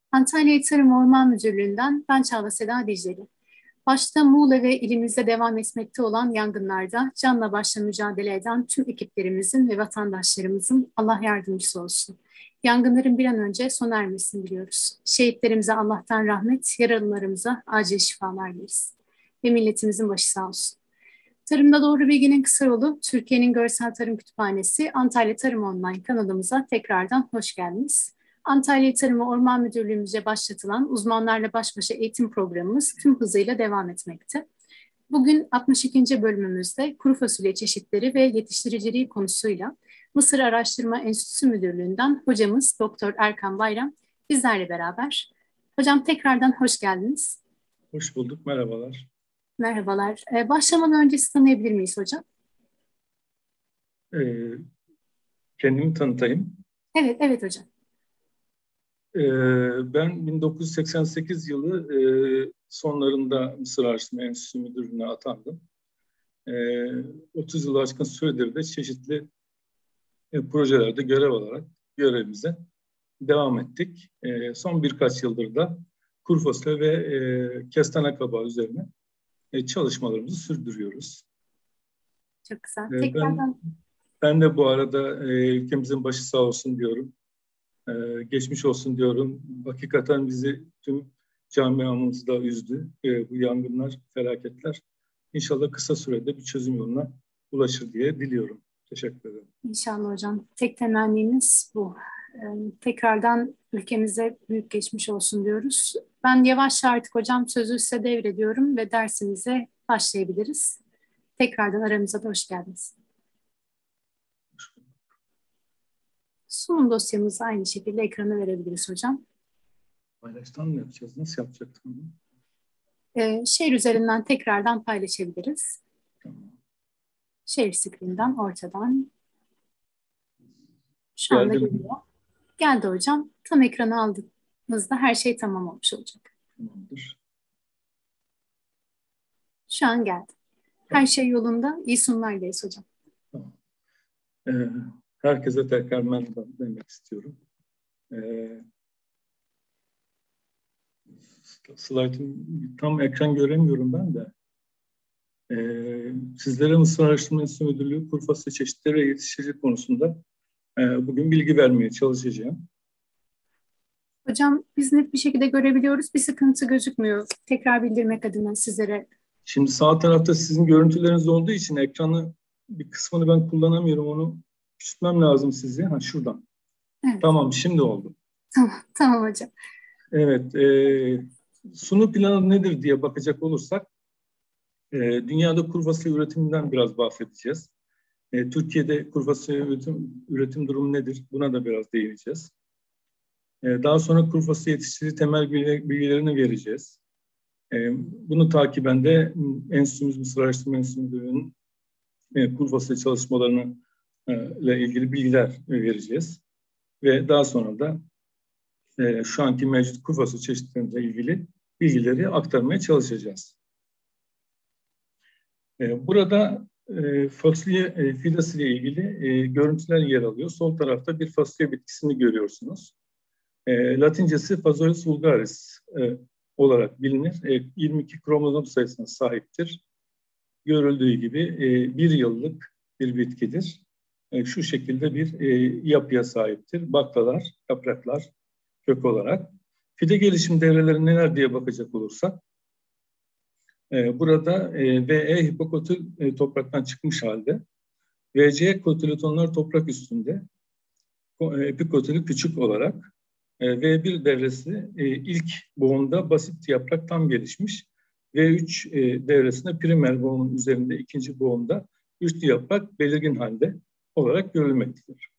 Antalya İl Tarım Orman Müdürlüğü'nden ben Çağla Seda Dicleli. Başta Muğla ve ilimizde devam etmekte olan yangınlarda canla başla mücadele eden tüm ekiplerimizin ve vatandaşlarımızın Allah yardımcısı olsun. Yangınların bir an önce sona ermesini diliyoruz. Şehitlerimize Allah'tan rahmet, yaralılarımıza acil şifalar dileriz. Ve milletimizin başı sağ olsun. Tarımda Doğru Bilginin kısa yolu, Türkiye'nin Görsel Tarım Kütüphanesi Antalya Tarım Online kanalımıza tekrardan hoş geldiniz. Antalya Tarım ve Orman Müdürlüğümüzce başlatılan uzmanlarla baş başa eğitim programımız tüm hızıyla devam etmekte. Bugün 62. bölümümüzde kuru fasulye çeşitleri ve yetiştiriciliği konusuyla Mısır Araştırma Enstitüsü Müdürlüğü'nden hocamız Doktor Erkan Bayram bizlerle beraber. Hocam tekrardan hoş geldiniz. Hoş bulduk, merhabalar. Merhabalar. Başlamadan önce sizi tanıyabilir miyiz hocam? Kendimi tanıtayım. Evet hocam. Ben 1988 yılı sonlarında Mısır Araştırma Enstitüsü Müdürlüğü'ne atandım. 30 yılı aşkın süredir de çeşitli projelerde görev alarak görevimize devam ettik. Son birkaç yıldır da kuru fasulye ve kestane kabağı üzerine çalışmalarımızı sürdürüyoruz. Çok güzel. Ben de bu arada ülkemizin başı sağ olsun diyorum. Geçmiş olsun diyorum. Hakikaten bizi tüm camiamızı da üzdü. Bu yangınlar, felaketler. İnşallah kısa sürede bir çözüm yoluna ulaşır diye diliyorum. Teşekkür ederim. İnşallah hocam. Tek temennimiz bu. Tekrardan ülkemize büyük geçmiş olsun diyoruz. Ben yavaşça artık hocam sözü size devrediyorum ve dersimize başlayabiliriz. Tekrardan aramıza da hoş geldiniz. Sunum dosyamızı aynı şekilde ekrana verebiliriz hocam. Paylaştan mı yapacağız? Nasıl yapacaktık bunu? Share üzerinden tekrardan paylaşabiliriz. Tamam. Share screen'den ortadan. Şu anda geliyor. Geldi hocam. Tam ekranı aldığımızda her şey tamam olmuş olacak. Tamamdır. Şu an geldi. Her şey yolunda. İyi sunumlardayız hocam. Tamam. Herkese tekrar merhaba demek istiyorum. Slaytım tam ekran göremiyorum ben de. Sizlere Mısır Araştırma Enstitüsü Müdürlüğü kuru fasulye çeşitleri ve yetiştiricilik konusunda bugün bilgi vermeye çalışacağım. Hocam biz net bir şekilde görebiliyoruz. Bir sıkıntı gözükmüyor. Tekrar bildirmek adına sizlere. Şimdi sağ tarafta sizin görüntüleriniz olduğu için ekranı bir kısmını ben kullanamıyorum. Onu küçültmem lazım sizi. Ha şuradan. Evet. Tamam şimdi oldu. Tamam hocam. Evet. Sunu planı nedir diye bakacak olursak dünyada kuru fasulye üretiminden biraz bahsedeceğiz. Türkiye'de kuru fasulye üretim durumu nedir? Buna da biraz değineceğiz. Daha sonra kuru fasulye yetiştirici temel bilgilerini vereceğiz. Bunu takiben de Enstitümüz, Mısır Araştırma Enstitüsü'nün kuru fasulye çalışmalarını ile ilgili bilgiler vereceğiz. Ve daha sonra da şu anki mevcut kuru fasulye çeşitleriyle ilgili bilgileri aktarmaya çalışacağız. Burada fasulye fidası ile ilgili görüntüler yer alıyor. Sol tarafta bir fasulye bitkisini görüyorsunuz. Latincesi Phaseolus vulgaris olarak bilinir. 22 kromozom sayısına sahiptir. Görüldüğü gibi bir yıllık bir bitkidir. Şu şekilde bir yapıya sahiptir. Baklalar, yapraklar, kök olarak. Fide gelişim devreleri neler diye bakacak olursak, burada VE hipokotül topraktan çıkmış halde, VC kotiletonlar toprak üstünde, epikotülü küçük olarak, V1 devresi ilk boğumda basit yaprak tam gelişmiş, V3 devresinde primer boğumun üzerinde ikinci boğumda üstlü yaprak belirgin halde olarak görülmektedir.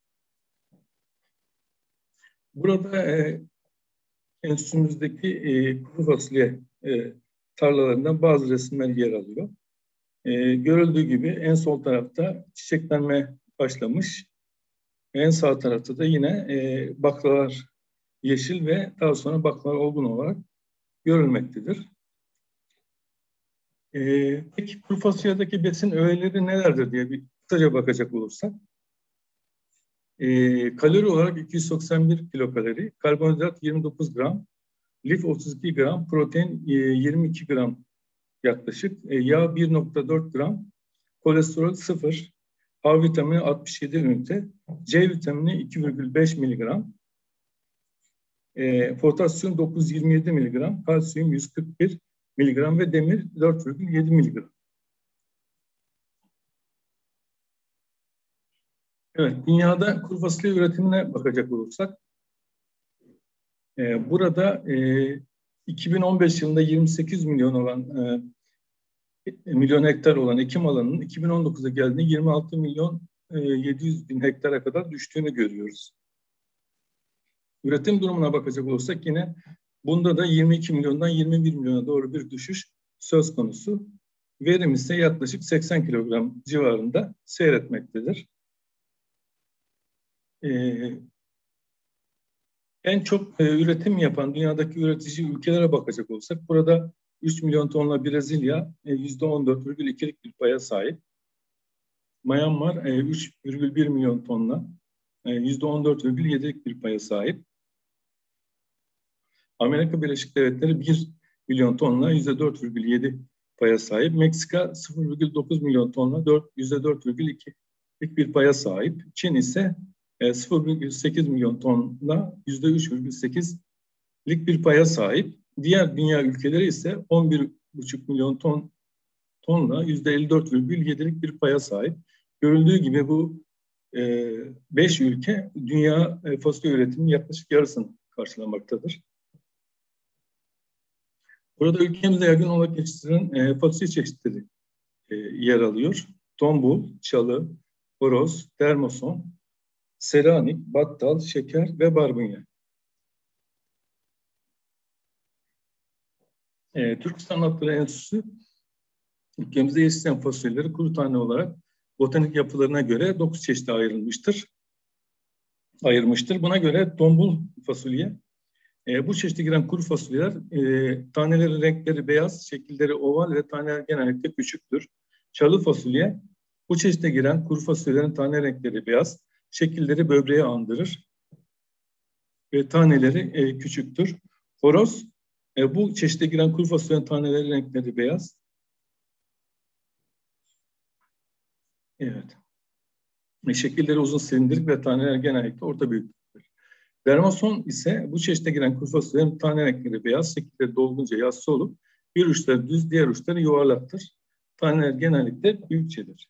Burada enstitümüzdeki kuru fasulye tarlalarından bazı resimler yer alıyor. Görüldüğü gibi en sol tarafta çiçeklenme başlamış. En sağ tarafta da yine baklalar yeşil ve daha sonra baklalar olgun olarak görülmektedir. Peki kuru fasulyedeki besin öğeleri nelerdir diye bir kısaca bakacak olursak. Kalori olarak 291 kilokalori, karbonhidrat 29 gram, lif 32 gram, protein 22 gram yaklaşık, yağ 1,4 gram, kolesterol 0, A vitamini 67 ünite, C vitamini 2,5 miligram, potasyum 927 miligram, kalsiyum 141 miligram ve demir 4,7 miligram. Evet, dünyada kuru fasulye üretimine bakacak olursak, burada 2015 yılında 28 milyon hektar olan ekim alanının 2019'a geldiğinde 26 milyon 700 bin hektara kadar düştüğünü görüyoruz. Üretim durumuna bakacak olursak yine bunda da 22 milyondan 21 milyona doğru bir düşüş söz konusu. Verim ise yaklaşık 80 kilogram civarında seyretmektedir. En çok üretim yapan dünyadaki üretici ülkelere bakacak olursak burada 3 milyon tonla Brezilya %14,2'lik bir paya sahip. Myanmar 3,1 milyon tonla %14,7'lik bir paya sahip. Amerika Birleşik Devletleri 1 milyon tonla %4,7 paya sahip. Meksika 0,9 milyon tonla %4,2'lik bir paya sahip. Çin ise 0,8 milyon tonla %3,8'lik bir paya sahip. Diğer dünya ülkeleri ise 11,5 milyon tonla %54,7'lik bir paya sahip. Görüldüğü gibi bu 5 ülke dünya fasulye üretiminin yaklaşık yarısını karşılamaktadır. Burada ülkemizde yaygın olarak yetiştirilen fasulye çeşitleri yer alıyor. Tombul, çalı, horoz, dermoson, seranik, battal, şeker ve barbunya. Türk Sanatları Enstitüsü ülkemizde yetiştirilen fasulyeleri kuru tane olarak botanik yapılarına göre 9 çeşide ayırmıştır. Buna göre tombul fasulye, bu çeşide giren kuru fasulyeler taneleri renkleri beyaz, şekilleri oval ve taneler genellikle küçüktür. Çalı fasulye, bu çeşide giren kuru fasulyelerin tane renkleri beyaz, şekilleri böbreği andırır ve taneleri küçüktür. Horoz, bu çeşide giren kuru fasulyenin taneleri renkleri beyaz. Evet. Şekilleri uzun silindirik ve taneler genellikle orta büyüklüktür. Dermason ise bu çeşide giren kuru fasulyelerin tane renkleri beyaz, şekilleri dolgunca yassı olup bir uçları düz, diğer uçları yuvarlaktır. Taneler genellikle büyükçedir.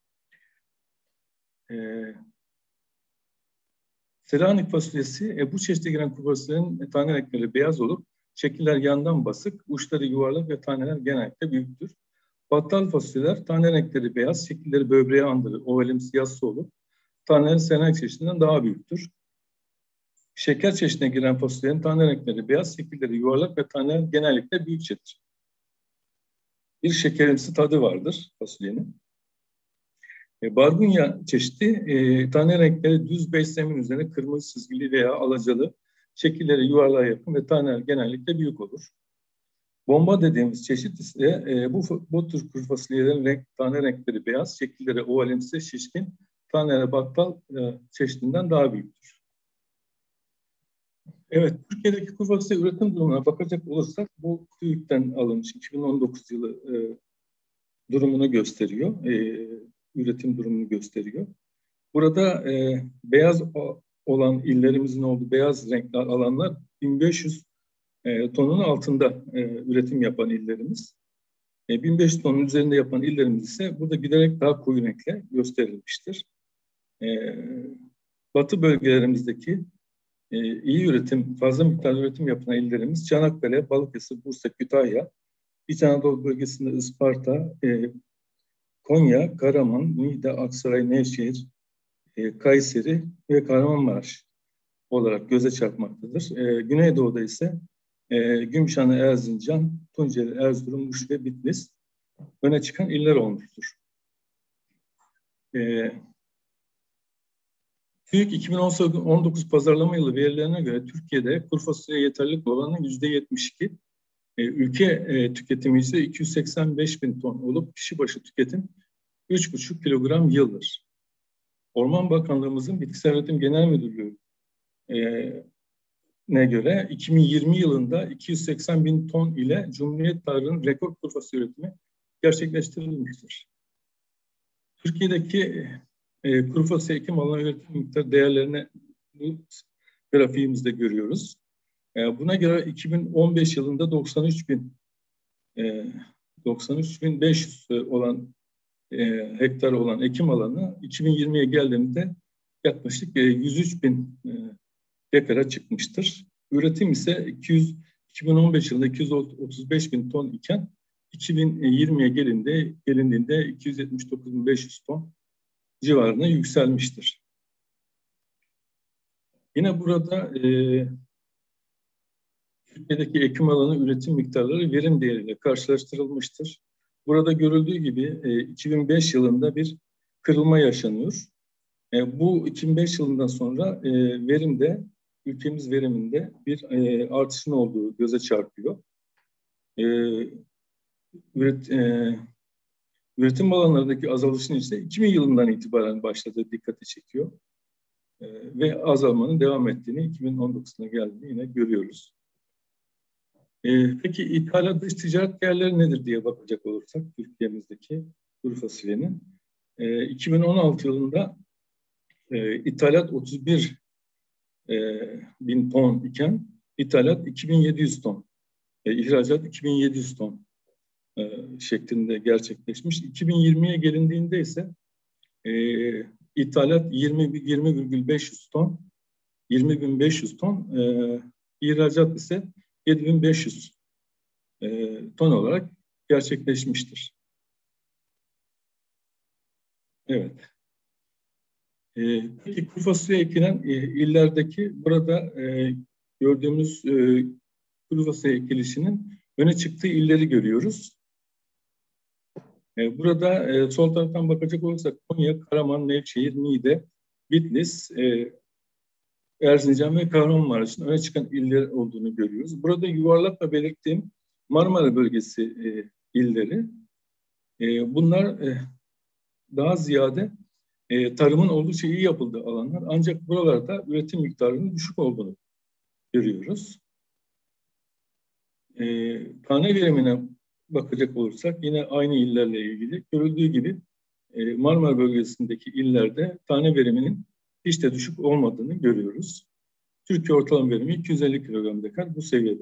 Selanik fasulyesi, bu çeşide giren kuru fasulyelerin tane renkleri beyaz olup şekiller yandan basık, uçları yuvarlak ve taneler genellikle büyüktür. Battal fasulyeler tane renkleri beyaz, şekilleri böbreği andırır, ovalimsi yassı olup taneler selanik çeşidinden daha büyüktür. Şeker çeşidine giren fasulyelerin tane renkleri beyaz, şekilleri yuvarlak ve taneler genellikle büyükçedir. Bir şekerimsi tadı vardır fasulyenin. Barbunya çeşidi tane renkleri düz bej zemin üzerine kırmızı çizgili veya alacalı, şekilleri yuvarlığa yakın ve taneler genellikle büyük olur. Bomba dediğimiz çeşit ise bu tür kuru fasulyelerin tane renkleri beyaz, şekilleri ovalimsi, şişkin, taneleri battal çeşidinden daha büyüktür. Evet, Türkiye'deki kuru fasulye üretim durumuna bakacak olursak bu TÜİK'ten alınmış 2019 yılı durumunu gösteriyor, üretim durumunu gösteriyor. Burada beyaz olan illerimizin olduğu beyaz renkli alanlar 1500 tonun altında üretim yapan illerimiz. 1500 tonun üzerinde yapan illerimiz ise burada giderek daha koyu renkle gösterilmiştir. Batı bölgelerimizdeki iyi üretim, fazla miktarda üretim yapan illerimiz Çanakkale, Balıkesir, Bursa, Kütahya, İç Anadolu bölgesinde Isparta, Konya, Karaman, Niğde, Aksaray, Nevşehir, Kayseri ve Kahramanmaraş olarak göze çarpmaktadır. Güneydoğu'da ise Gümüşhane, Erzincan, Tunceli, Erzurum, Muş ve Bitlis öne çıkan iller olmuştur. TÜİK 2019 pazarlama yılı verilerine göre Türkiye'de kuru fasulye yeterlilik oranı %72. Ülke tüketimi ise 285 bin ton olup kişi başı tüketim 3,5 kilogram yıldır. Orman Bakanlığımızın Bitkisel Üretim Genel Müdürlüğü ne göre 2020 yılında 280 bin ton ile Cumhuriyet tarihinin rekor kuru fasulye üretimi gerçekleştirilmiştir. Türkiye'deki kuru fasulye ekim alanı üretim miktarı değerlerini bu grafiğimizde görüyoruz. Buna göre 2015 yılında 93.500 olan hektar olan ekim alanı 2020'ye geldiğinde yaklaşık 103 bin dekara çıkmıştır. Üretim ise 2015 yılında 235 bin ton iken 2020'ye gelindiğinde 279.500 ton civarına yükselmiştir. Yine burada Türkiye'deki ekim alanı üretim miktarları verim değeriyle karşılaştırılmıştır. Burada görüldüğü gibi 2005 yılında bir kırılma yaşanıyor. Bu 2005 yılından sonra ülkemiz veriminde bir artışın olduğu göze çarpıyor. Üretim alanlarındaki azalışın ise 2000 yılından itibaren başladığı dikkati çekiyor. Ve azalmanın devam ettiğini 2019'una geldiğini yine görüyoruz. Peki ithalat dış ticaret değerleri nedir diye bakacak olursak Türkiye'mizdeki kuru fasulyenin 2016 yılında ithalat 31 bin ton iken ithalat 2700 ton, ihracat 2700 ton şeklinde gerçekleşmiş. 2020'ye gelindiğinde ise ithalat 20,500 ton, 20.500 ton, ihracat ise 7.500 ton olarak gerçekleşmiştir. Evet. Peki kuru fasulye ekilen illerdeki burada gördüğümüz kuru fasulye ekilişinin öne çıktığı illeri görüyoruz. Burada sol taraftan bakacak olursak Konya, Karaman, Nevşehir, Niğde, Bitlis, Erzincan ve Kahramanmaraş'ın öne çıkan iller olduğunu görüyoruz. Burada yuvarlakla belirttiğim Marmara bölgesi illeri. Bunlar daha ziyade tarımın oldukça iyi yapıldığı alanlar. Ancak buralarda üretim miktarının düşük olduğunu görüyoruz. Tane verimine bakacak olursak yine aynı illerle ilgili görüldüğü gibi Marmara bölgesindeki illerde tane veriminin hiç de düşük olmadığını görüyoruz. Türkiye ortalama verimi 250 kilogram dekar bu seviyede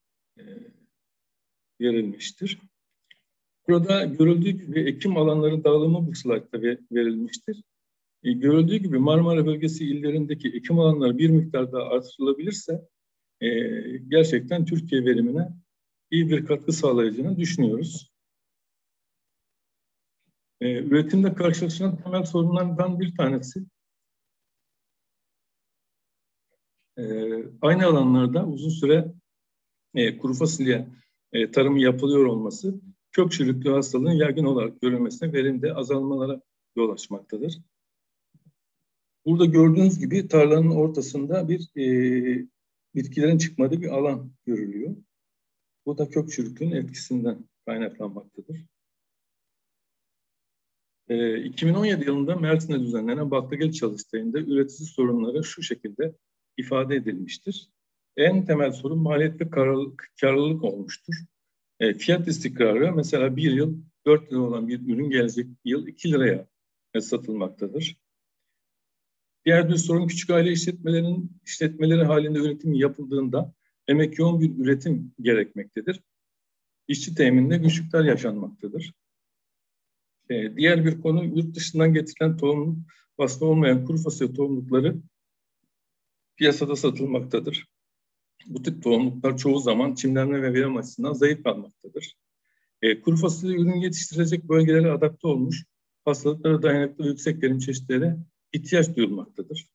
verilmiştir. Burada görüldüğü gibi ekim alanları dağılımı bu slaytta verilmiştir. Görüldüğü gibi Marmara bölgesi illerindeki ekim alanları bir miktar daha artırılabilirse gerçekten Türkiye verimine iyi bir katkı sağlayacağını düşünüyoruz. Üretimde karşılaşılan temel sorunlardan bir tanesi aynı alanlarda uzun süre kuru fasulye tarımı yapılıyor olması kök çürüklüğü hastalığının yaygın olarak görülmesine, verimde azalmalara yol açmaktadır. Burada gördüğünüz gibi tarlanın ortasında bir bitkilerin çıkmadığı bir alan görülüyor. Bu da kök çürüklüğünün etkisinden kaynaklanmaktadır. 2017 yılında Mersin'de düzenlenen Baklagil çalıştayında üretici sorunları şu şekilde ifade edilmiştir. En temel sorun maliyet ve karlılık olmuştur. Fiyat istikrarı mesela bir yıl 4 lira olan bir ürün gelecek yıl 2 liraya satılmaktadır. Diğer bir sorun küçük aile işletmeleri halinde üretim yapıldığında emek yoğun bir üretim gerekmektedir. İşçi temininde güçlükler yaşanmaktadır. Diğer bir konu yurt dışından getirilen tohum vasfı olmayan kuru fasulye tohumlukları piyasada satılmaktadır. Bu tip tohumluklar çoğu zaman çimlenme ve verim açısından zayıf kalmaktadır. Kuru fasulye ürün yetiştirecek bölgelere adapte olmuş hastalıklara dayanıklı ve yüksek verim çeşitlere ihtiyaç duyulmaktadır.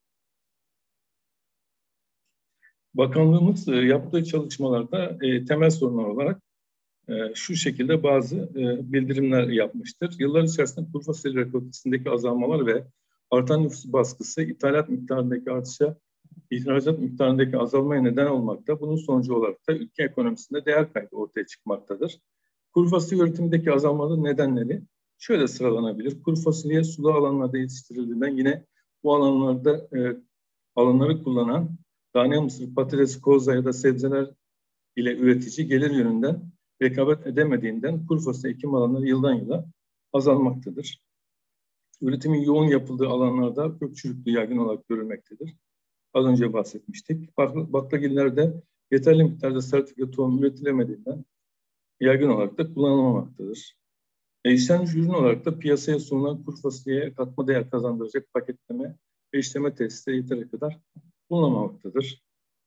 Bakanlığımız yaptığı çalışmalarda temel sorunlar olarak şu şekilde bazı bildirimler yapmıştır. Yıllar içerisinde kuru fasulye rekoltesindeki azalmalar ve artan nüfus baskısı ithalat miktarındaki artışa, ihracat miktarındaki azalmaya neden olmakta. Bunun sonucu olarak da ülke ekonomisinde değer kaybı ortaya çıkmaktadır. Kuru fasulye üretimindeki azalmanın nedenleri şöyle sıralanabilir. Kuru fasulye sulu alanlarda yetiştirildiğinden yine bu alanlarda alanları kullanan tane mısır, patates, koza ya da sebzeler ile üretici gelir yönünden rekabet edemediğinden kuru fasulye ekim alanları yıldan yıla azalmaktadır. Üretimin yoğun yapıldığı alanlarda kök çürüklüğü yaygın olarak görülmektedir. Az önce bahsetmiştik. Baklagillerde yeterli miktarda sertifika tohum üretilemediğinden yaygın olarak da kullanılmamaktadır. İşlenmiş ürün olarak da piyasaya sunulan kuru fasulyeye katma değer kazandıracak paketleme ve işleme tesisleri yeteri kadar bulunmamaktadır.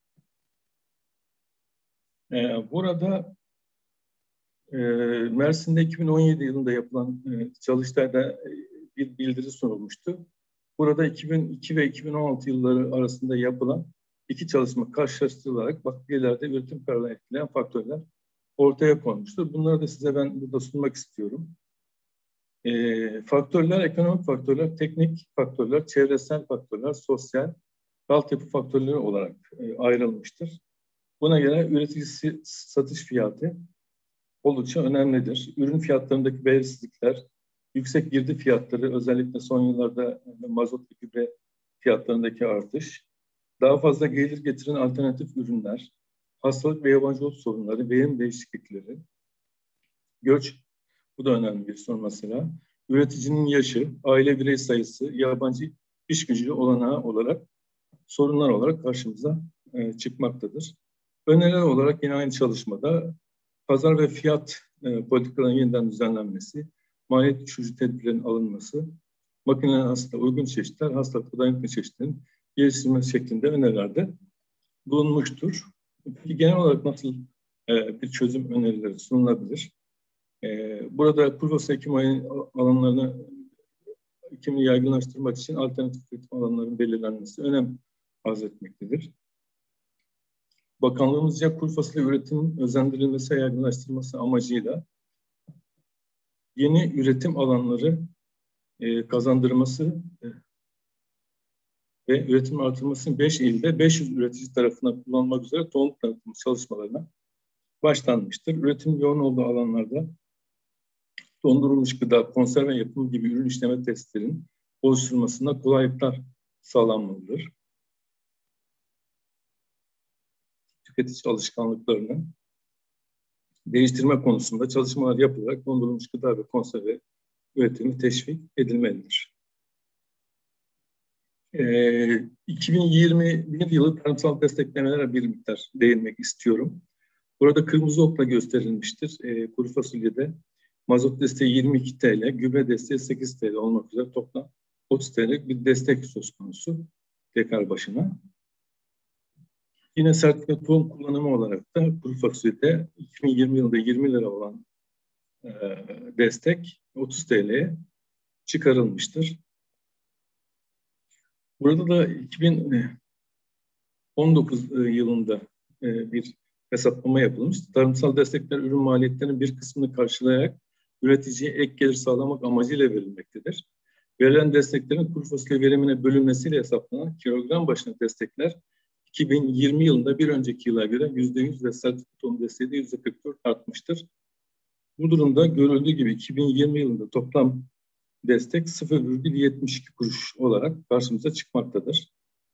Burada Mersin'de 2017 yılında yapılan çalıştayda bir bildiri sunulmuştu. Burada 2002 ve 2016 yılları arasında yapılan iki çalışma karşılaştırılarak baklagillerde üretim kararını etkileyen faktörler ortaya konmuştur. Bunları da size ben burada sunmak istiyorum. Faktörler, ekonomik faktörler, teknik faktörler, çevresel faktörler, sosyal, altyapı faktörleri olarak ayrılmıştır. Buna göre üreticisi satış fiyatı oldukça önemlidir. Ürün fiyatlarındaki belirsizlikler, yüksek girdi fiyatları, özellikle son yıllarda mazot ve gübre fiyatlarındaki artış, daha fazla gelir getiren alternatif ürünler, hastalık ve yabancı ot sorunları, verim değişiklikleri, göç, bu da önemli bir sorun mesela. Üreticinin yaşı, aile birey sayısı, yabancı iş gücü olanağı olarak sorunlar olarak karşımıza çıkmaktadır. Öneriler olarak yine aynı çalışmada pazar ve fiyat politikalarının yeniden düzenlenmesi, maliyet düşürücü tedbirlerin alınması, makinelerin aslında uygun çeşitler, hastalıklı dayanıklı çeşitlerin geliştirilmesi şeklinde önerilerde bulunmuştur. Peki genel olarak nasıl bir çözüm önerileri sunulabilir? Burada kuru fasulye ekim alanlarını ekimini yaygınlaştırmak için alternatif üretim alanlarının belirlenmesi önem arz etmektedir. Bakanlığımızca kuru fasulye üretiminin özendirilmesi ve yaygınlaştırılması amacıyla yeni üretim alanları kazandırması ve üretim artırılmasının 5 ilde 500 üretici tarafından kullanılmak üzere tohum tanıtımı çalışmalarına başlanmıştır. Üretim yoğun olduğu alanlarda dondurulmuş gıda, konserve yapımı gibi ürün işleme testlerinin oluşturulmasında kolaylıklar sağlanmalıdır. Tüketici alışkanlıklarını değiştirme konusunda çalışmalar yapılarak dondurulmuş gıda ve konserve üretimi teşvik edilmelidir. 2021 yılı tarımsal desteklemelere bir miktar değinmek istiyorum. Burada kırmızı okla gösterilmiştir. Kuru fasulyede mazot desteği 22 TL, gübre desteği 8 TL olmak üzere toplam 30 TL bir destek söz konusu dekar başına. Yine sertifika tohum kullanımı olarak da kuru fasulyede 2020 yılında 20 lira olan destek 30 TL'ye çıkarılmıştır. Burada da 2019 yılında bir hesaplama yapılmış. Tarımsal destekler ürün maliyetlerinin bir kısmını karşılayarak üreticiye ek gelir sağlamak amacıyla verilmektedir. Verilen desteklerin kuru fasulye verimine bölünmesiyle hesaplanan kilogram başına destekler 2020 yılında bir önceki yıla göre %100 ve sertifika tohum desteği de %44 artmıştır. Bu durumda görüldüğü gibi 2020 yılında toplam destek 0,72 kuruş olarak karşımıza çıkmaktadır.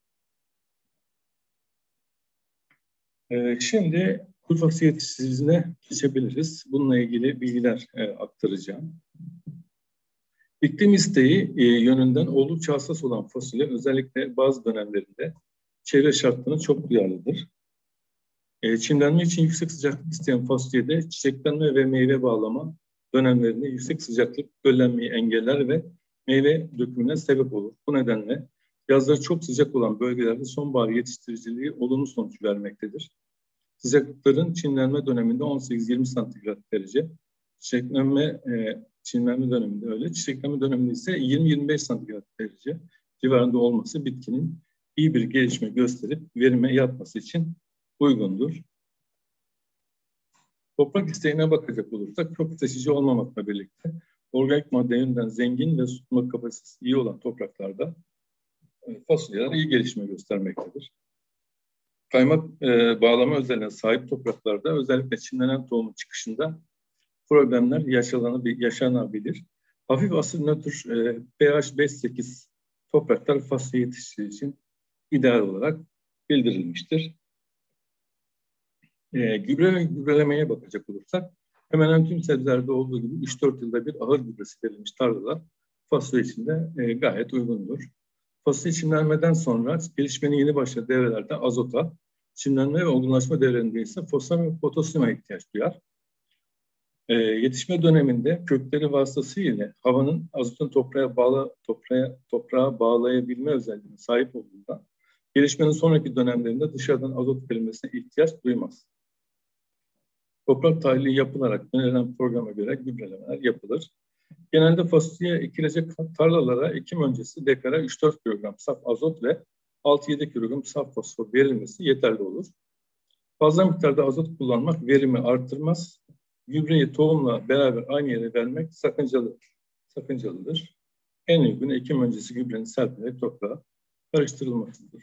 Şimdi kuru fasulye yetiştiriciliğine geçebiliriz. Bununla ilgili bilgiler aktaracağım. İklim isteği yönünden oldukça hassas olan fasulye özellikle bazı dönemlerinde çevre şartlarına çok duyarlıdır. Çimlenme için yüksek sıcaklık isteyen fasulyede çiçeklenme ve meyve bağlama dönemlerinde yüksek sıcaklık döllenmeyi engeller ve meyve dökümüne sebep olur. Bu nedenle yazları çok sıcak olan bölgelerde sonbahar yetiştiriciliği olumlu sonuç vermektedir. Sıcaklıkların çimlenme döneminde 18-20 santigrat derece, çimlenme döneminde öyle, çiçeklenme döneminde ise 20-25 santigrat derece civarında olması bitkinin iyi bir gelişme gösterip verime yatması için uygundur. Toprak isteğine bakacak olursak çok seçici olmamakla birlikte organik madde yönünden zengin ve su tutma kapasitesi iyi olan topraklarda fasulyeler iyi gelişme göstermektedir. Kaymak bağlama özelliğine sahip topraklarda özellikle çimlenen tohumun çıkışında problemler yaşanabilir. Hafif asit nötr pH 5-8 topraklar fasulye yetiştiricileri için ideal olarak bildirilmiştir. Gübre ve gübrelemeye bakacak olursak hemen hemen tüm sebzelerde olduğu gibi 3-4 yılda bir ahır gübresi verilmiş tarlalar fasulye için de gayet uygundur. Fasulye çimlenmeden sonra gelişmenin yeni başladığı devrelerde azota, çimlenme ve olgunlaşma devrelerinde ise fosfat ve potasyuma ihtiyaç duyar. Yetişme döneminde kökleri vasıtasıyla havanın azotun toprağa bağlayabilme özelliğine sahip olduğundan gelişmenin sonraki dönemlerinde dışarıdan azot verilmesine ihtiyaç duymaz. Toprak tahlili yapılarak önerilen programa göre gübrelemeler yapılır. Genelde fasulye ekilecek tarlalara ekim öncesi dekara 3-4 kilogram saf azot ve 6-7 kilogram saf fosfor verilmesi yeterli olur. Fazla miktarda azot kullanmak verimi artırmaz. Gübreyi tohumla beraber aynı yere vermek sakıncalıdır. En uygun ekim öncesi gübrenin serpilerek toprağa karıştırılmasıdır.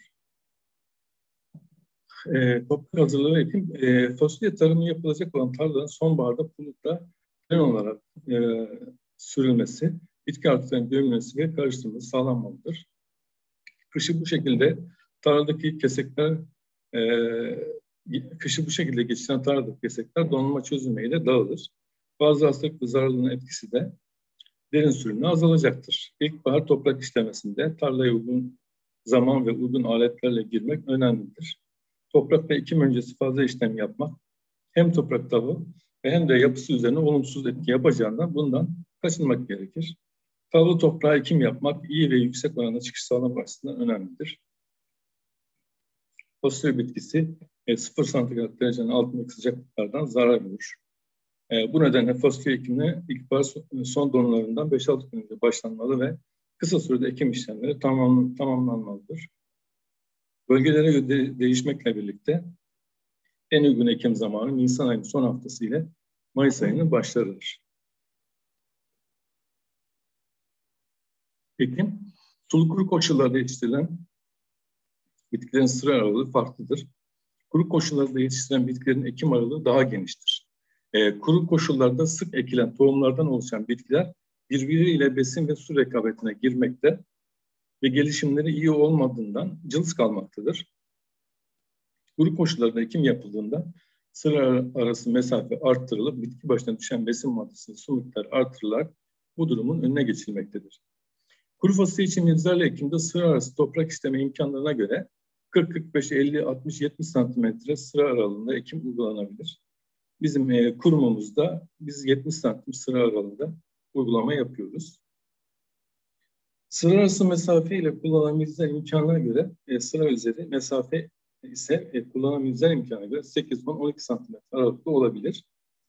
Toprak hazırlığı ekim, fasulye tarımı yapılacak olan tarlaların sonbaharda pulukla olarak sürülmesi, bitki artıklarının gömülmesi ve karıştırılması sağlanmalıdır. Kışı bu şekilde tarladaki kesekler, kışı bu şekilde geçiren tarladaki kesekler donma çözülmeyle dağılır. Bazı hastalık ve zararlılığın etkisi de derin sürümle azalacaktır. İlkbahar toprak işlemesinde tarlaya uygun zaman ve uygun aletlerle girmek önemlidir. Toprakla ekim öncesi fazla işlem yapmak hem toprak tavuğu ve hem de yapısı üzerine olumsuz etki yapacağından bundan kaçınmak gerekir. Tavlı toprağa ekim yapmak iyi ve yüksek oranda çıkış sağlamak açısından önemlidir. Fasulye bitkisi 0 santigrat derecenin altındaki sıcaklıklardan zarar görür. Bu nedenle fasulye ekimine ilkbahar son donlarından 5-6 gün önce başlanmalı ve kısa sürede ekim işlemleri tamamlanmalıdır. Bölgelere göre değişmekle birlikte en uygun ekim zamanı Nisan ayının son haftası ile Mayıs ayının başlarıdır. Ekim, sulu kuru koşullarda yetiştirilen bitkilerin sıra aralığı farklıdır. Kuru koşullarda yetiştirilen bitkilerin ekim aralığı daha geniştir. Kuru koşullarda sık ekilen tohumlardan oluşan bitkiler birbiriyle besin ve su rekabetine girmekte ve gelişimleri iyi olmadığından cılız kalmaktadır. Kuru koşullarda ekim yapıldığında sıra arası mesafe arttırılıp bitki başına düşen besin maddesi su miktarı artırılarak bu durumun önüne geçilmektedir. Kuru fasulye için mevzarlı ekimde sıra arası toprak işleme imkanlarına göre 40-45, 50, 60, 70 santimetre sıra aralığında ekim uygulanabilir. Bizim kurumumuzda biz 70 santim sıra aralığında uygulama yapıyoruz. Sıra arası mesafe ile kullanabileceği imkanına göre sıra üzeri mesafe ise kullanabileceği imkanına göre 8-12 santimetre aralıkta olabilir.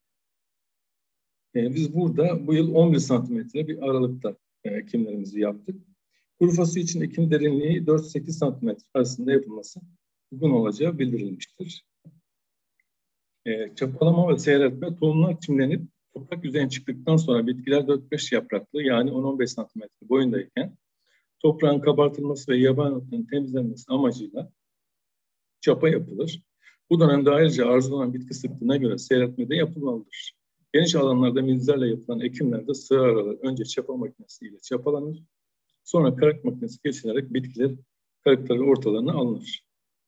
Biz burada bu yıl 11 santimetre bir aralıkta ekimlerimizi yaptık. Kuru fasulye için ekim derinliği 4-8 santimetre arasında yapılması uygun olacağı bildirilmiştir. Çapalama ve seyretme, tohumlar çimlenip toprak yüzeyine çıktıktan sonra bitkiler 4-5 yapraklı yani 10-15 santimetre boyundayken toprağın kabartılması ve yabani otların temizlenmesi amacıyla çapa yapılır. Bu dönemde ayrıca arzulanan bitki sıklığına göre seyretme de yapılmalıdır. Geniş alanlarda mizlerle yapılan ekimlerde sıra araları önce çapa makinesiyle çapalanır. Sonra karık makinesi geçilerek bitkiler karıkların ortalarına alınır.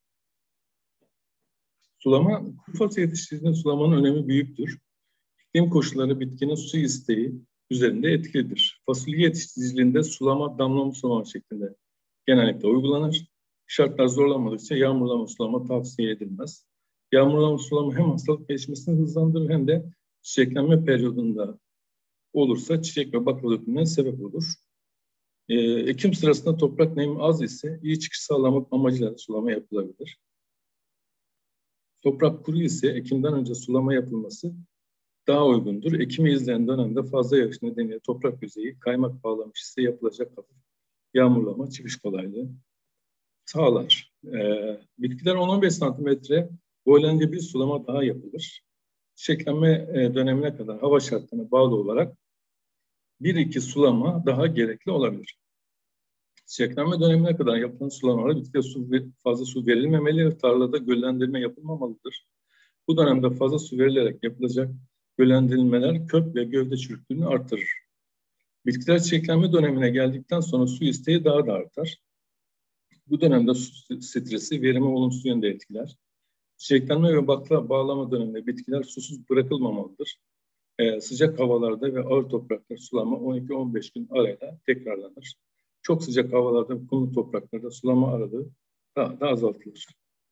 Sulama, kuru fasulye yetiştiricinin sulamanın önemi büyüktür. İklim koşulları bitkinin su isteği üzerinde etkilidir. Fasulye yetiştiriciliğinde sulama damlama sulama şeklinde genellikle uygulanır. Şartlar zorlanmadıkça yağmurlama sulama tavsiye edilmez. Yağmurlama sulama hem hastalık gelişmesini hızlandırır hem de çiçeklenme periyodunda olursa çiçek ve bakla dökümüne sebep olur. Ekim sırasında toprak nemi az ise iyi çıkış sağlamak amacıyla sulama yapılabilir. Toprak kuru ise ekimden önce sulama yapılması daha uygundur. Ekimi izleyen dönemde fazla yağış nedeniyle toprak yüzeyi kaymak bağlamış ise yapılacak hafif yağmurlama çıkış kolaylığı sağlar. Bitkiler 10-15 santimetre boylanca bir sulama daha yapılır. Çiçeklenme dönemine kadar hava şartlarına bağlı olarak 1-2 sulama daha gerekli olabilir. Çiçeklenme dönemine kadar yapılan sulamalara bitkiye fazla su verilmemeli ve tarlada göllendirme yapılmamalıdır. Bu dönemde fazla su verilerek yapılacak göllendirilmeler kök ve gövde çürüklüğünü artırır. Bitkiler çiçeklenme dönemine geldikten sonra su isteği daha da artar. Bu dönemde su stresi verimi olumsuz yönde etkiler. Çiçeklenme ve bağlama döneminde bitkiler susuz bırakılmamalıdır. Sıcak havalarda ve ağır topraklarda sulama 12-15 gün arayla tekrarlanır. Çok sıcak havalarda kumlu topraklarda sulama aralığı daha da azaltılır.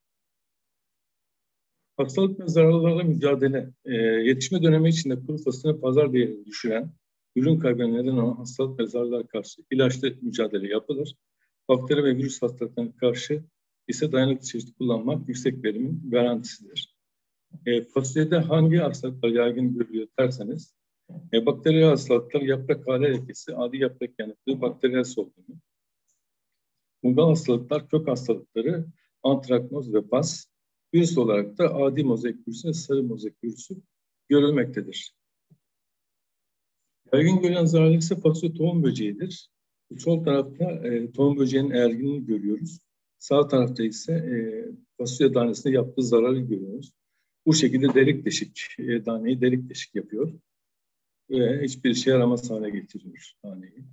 Hastalık ve zararlarla mücadele, yetişme dönemi içinde kuru fasulye pazar değerini düşüren, ürün kaybına neden olan hastalık ve zararlara karşı ilaçla mücadele yapılır. Bakteri ve virüs hastalıklarına karşı ise dayanıklı çeşit kullanmak yüksek verimin garantisidir. Fasulyede hangi hastalıklar yaygın görülüyor derseniz, bakteriyel hastalıklar, yaprak hale lekesi, adi yaprak yanıklığı, bakteriyel solunum. Fungal hastalıklar, kök hastalıkları, antraknoz ve pas. Virüs olarak da adi mozaik virüsü ve sarı mozaik virüsü görülmektedir. Yaygın görülen zararlı ise fasulye tohum böceğidir. Sol tarafta tohum böceğinin erginliğini görüyoruz. Sağ tarafta ise fasulye tanesinde yaptığı zararı görüyoruz. Bu şekilde delik deşik, taneyi delik deşik yapıyor. Ve hiçbir işe yaramaz hale getiriyor taneyi.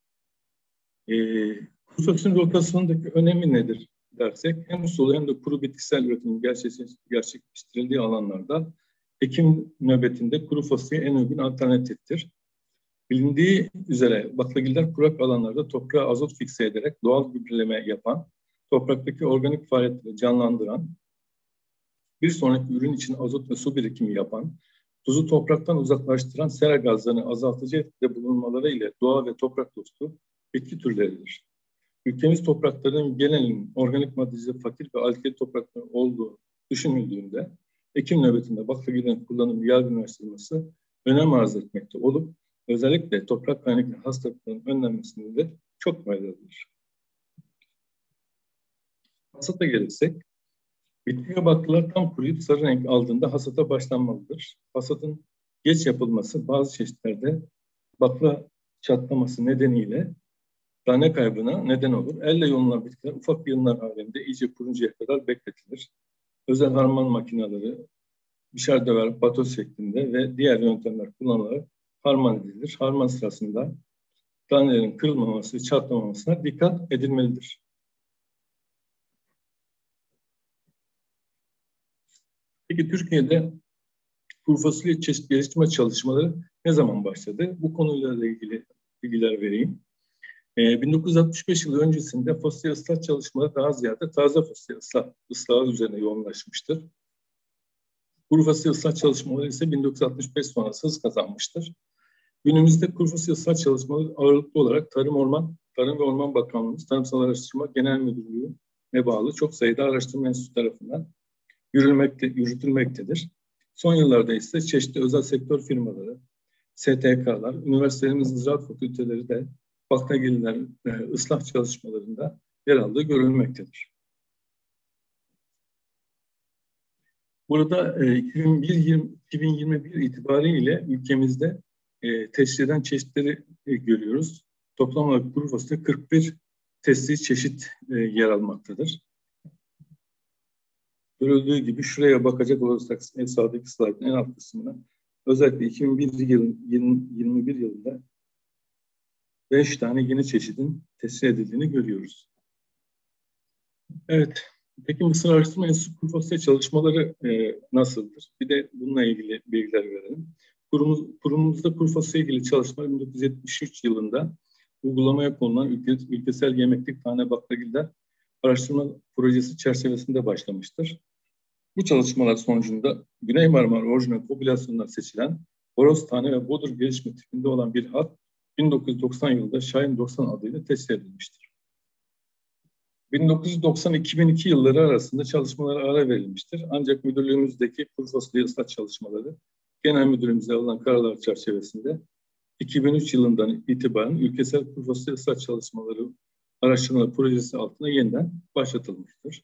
Kuru fasulyenin rotasyonundaki önemi nedir dersek, hem sulu hem de kuru bitkisel üretimin gerçekleştirildiği alanlarda ekim nöbetinde kuru fasulye en uygun alternatiftir. Bilindiği üzere baklagiller kurak alanlarda toprağa azot fikse ederek doğal gübreleme yapan, topraktaki organik faaliyetleri canlandıran, bir sonraki ürün için azot ve su birikimi yapan, tuzu topraktan uzaklaştıran sera gazlarını azaltıcı etkide bulunmaları ile doğa ve toprak dostu bitki türleridir. Ülkemiz topraklarının genelinin organik maddeci fakir ve alkali topraklar olduğu düşünüldüğünde ekim nöbetinde baklagillerin kullanımı yaygınlaştırılması önem arz etmekte olup özellikle toprak kaynaklı hastalıkların önlenmesinde de çok faydalıdır. Hasata gelirsek, bitki ve baklılar tam kuruyup sarı renk aldığında hasata başlanmalıdır. Hasatın geç yapılması bazı çeşitlerde bakla çatlaması nedeniyle tane kaybına neden olur. Elle yolunan bitkiler ufak yığınlar halinde iyice kuruncaya kadar bekletilir. Özel harman makineleri, biçer döver, patos şeklinde ve diğer yöntemler kullanılarak harman edilir. Harman sırasında tanelerin kırılmaması ve çatlamamasına dikkat edilmelidir. Peki Türkiye'de kuru fasulye çeşit geliştirme çalışmaları ne zaman başladı? Bu konuyla ilgili bilgiler vereyim. 1965 yılı öncesinde fasulye ıslah çalışmaları daha ziyade taze fasulye ıslahı üzerine yoğunlaşmıştır. Kuru fasulye ıslah çalışmaları ise 1965 sonrası hız kazanmıştır. Günümüzde kuru fasulye ıslah çalışmaları ağırlıklı olarak Tarım ve Orman Bakanlığımız Tarımsal Araştırma Genel Müdürlüğü'ne bağlı çok sayıda araştırma enstitüsü tarafından yürütülmektedir. Son yıllarda ise çeşitli özel sektör firmaları, STK'lar, üniversitelerimizin ziraat fakülteleri de baklagillerin ıslah çalışmalarında yer aldığı görülmektedir. Burada 2021 itibariyle ülkemizde teşhis eden çeşitleri görüyoruz. Toplam olarak kuru fasulye 41 tescil çeşit yer almaktadır. Görüldüğü gibi şuraya bakacak olursak en sağdaki slaytın en alt kısmına özellikle 2021 yılında 5 tane yeni çeşidin tescil edildiğini görüyoruz. Evet, peki Mısır Araştırma Enstitüsü kuru fasulye çalışmaları nasıldır? Bir de bununla ilgili bilgiler verelim. Kurumumuzda kuru fasulye ilgili çalışmalar 1973 yılında uygulamaya konulan ülkesel yemeklik tane baklagiller araştırma projesi çerçevesinde başlamıştır. Bu çalışmalar sonucunda Güney Marmara orijinal popülasyonundan seçilen horoz tane ve bodur gelişme tipinde olan bir hat 1990 yılında Şahin 90 adıyla tescil edilmiştir. 1990-2002 yılları arasında çalışmalara ara verilmiştir. Ancak müdürlüğümüzdeki kuru fasulye ıslah çalışmaları genel müdürlüğümüze alınan kararlar çerçevesinde 2003 yılından itibaren ülkesel kuru fasulye ıslah çalışmaları araştırmaları projesi altına yeniden başlatılmıştır.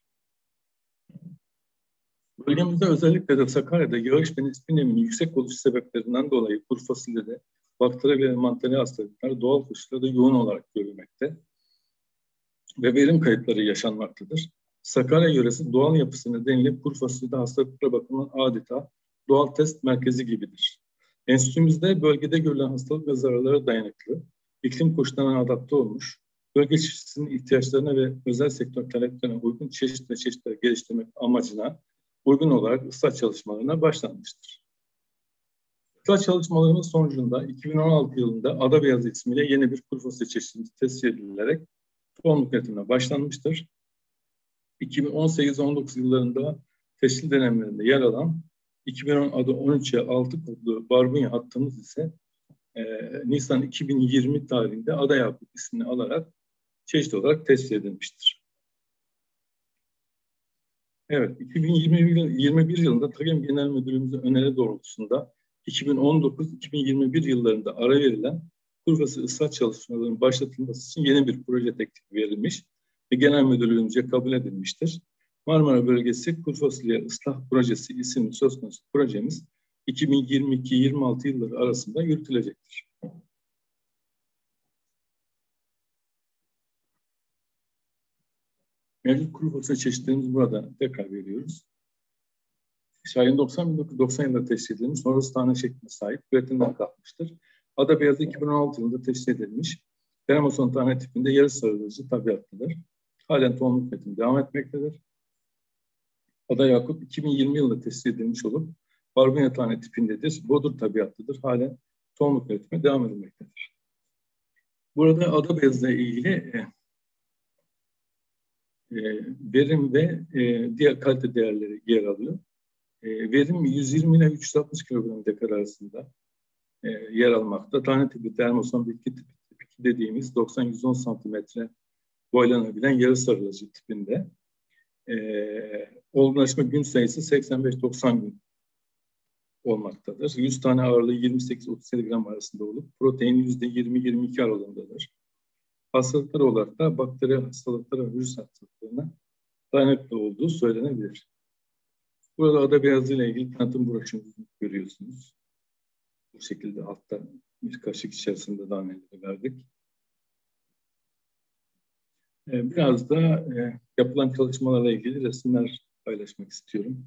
Bölgemizde özellikle de Sakarya'da yağış ve nispi neminin yüksek oluş sebeplerinden dolayı kuru fasulyede bakteri ve mantarlı hastalıklar doğal koşullarda yoğun olarak görülmekte ve verim kayıpları yaşanmaktadır. Sakarya yöresi doğal yapısı nedeniyle kuru fasulyede hastalıklara bakımından adeta doğal test merkezi gibidir. Enstitümüzde bölgede görülen hastalık ve zararlara dayanıklı iklim koşullarına adapte olmuş, bölge çiftçisinin ihtiyaçlarına ve özel sektör taleplerine uygun çeşitler geliştirmek amacına uygun olarak ıslah çalışmalarına başlanmıştır. Islah çalışmalarının sonucunda 2016 yılında Adabeyazı ismiyle yeni bir kuru fasulye çeşidi tescil edilerek tohumluk üretimine başlanmıştır. 2018-19 yıllarında tescil denemelerinde yer alan 2010 adı 13'e 6 kodlu barbunya hattımız ise Nisan 2020 tarihinde Ada Yakup ismini alarak çeşit olarak tescil edilmiştir. Evet, 2021 yılında Tarım Genel Müdürlüğümüzün öneri doğrultusunda 2019-2021 yıllarında ara verilen kuru fasulye ıslah çalışmalarının başlatılması için yeni bir proje teklifi verilmiş ve Genel Müdürlüğümüzce kabul edilmiştir. Marmara Bölgesi Kuru Fasulye Islah Projesi isimli söz konusu projemiz 2022-26 yılları arasında yürütülecektir. Mevcut kuru fasulye çeşitlerimizi burada tekrar veriyoruz. Şahin 1990 yılında teşkil edilmiş, sonrası tane şekline sahip üretimden kalkmıştır. Adabeyazı 2016 yılında teşkil edilmiş. Dermason tane tipinde yarı sarılıcı tabiatlıdır. Halen tohumluk üretimi devam etmektedir. Ada Yakup 2020 yılında teşkil edilmiş olup barbunya tane tipindedir. Bodur tabiatlıdır. Halen tohumluk üretimi devam edilmektedir. Burada Adabeyazı ile ilgili verim ve diğer kalite değerleri yer alıyor. Verim 120 ile 360 kilogram dekar arasında yer almakta. Tane tipi dermoson bitki tipi 2 dediğimiz 90-110 santimetre boylanabilen yarı sarılacı tipinde. Olgunlaşma gün sayısı 85-90 gün olmaktadır. 100 tane ağırlığı 28-37 gram arasında olup protein %20-22 aralığındadır. Hastalıklar olarak da bakteri hastalıkları ve virüs hastalıklarına dayanıklı olduğu söylenebilir. Burada Adabeyazı ile ilgili tanıtım broşürümüzü görüyorsunuz. Bu şekilde altta bir kaşık içerisinde daneleri verdik. Biraz da yapılan çalışmalarla ilgili resimler paylaşmak istiyorum.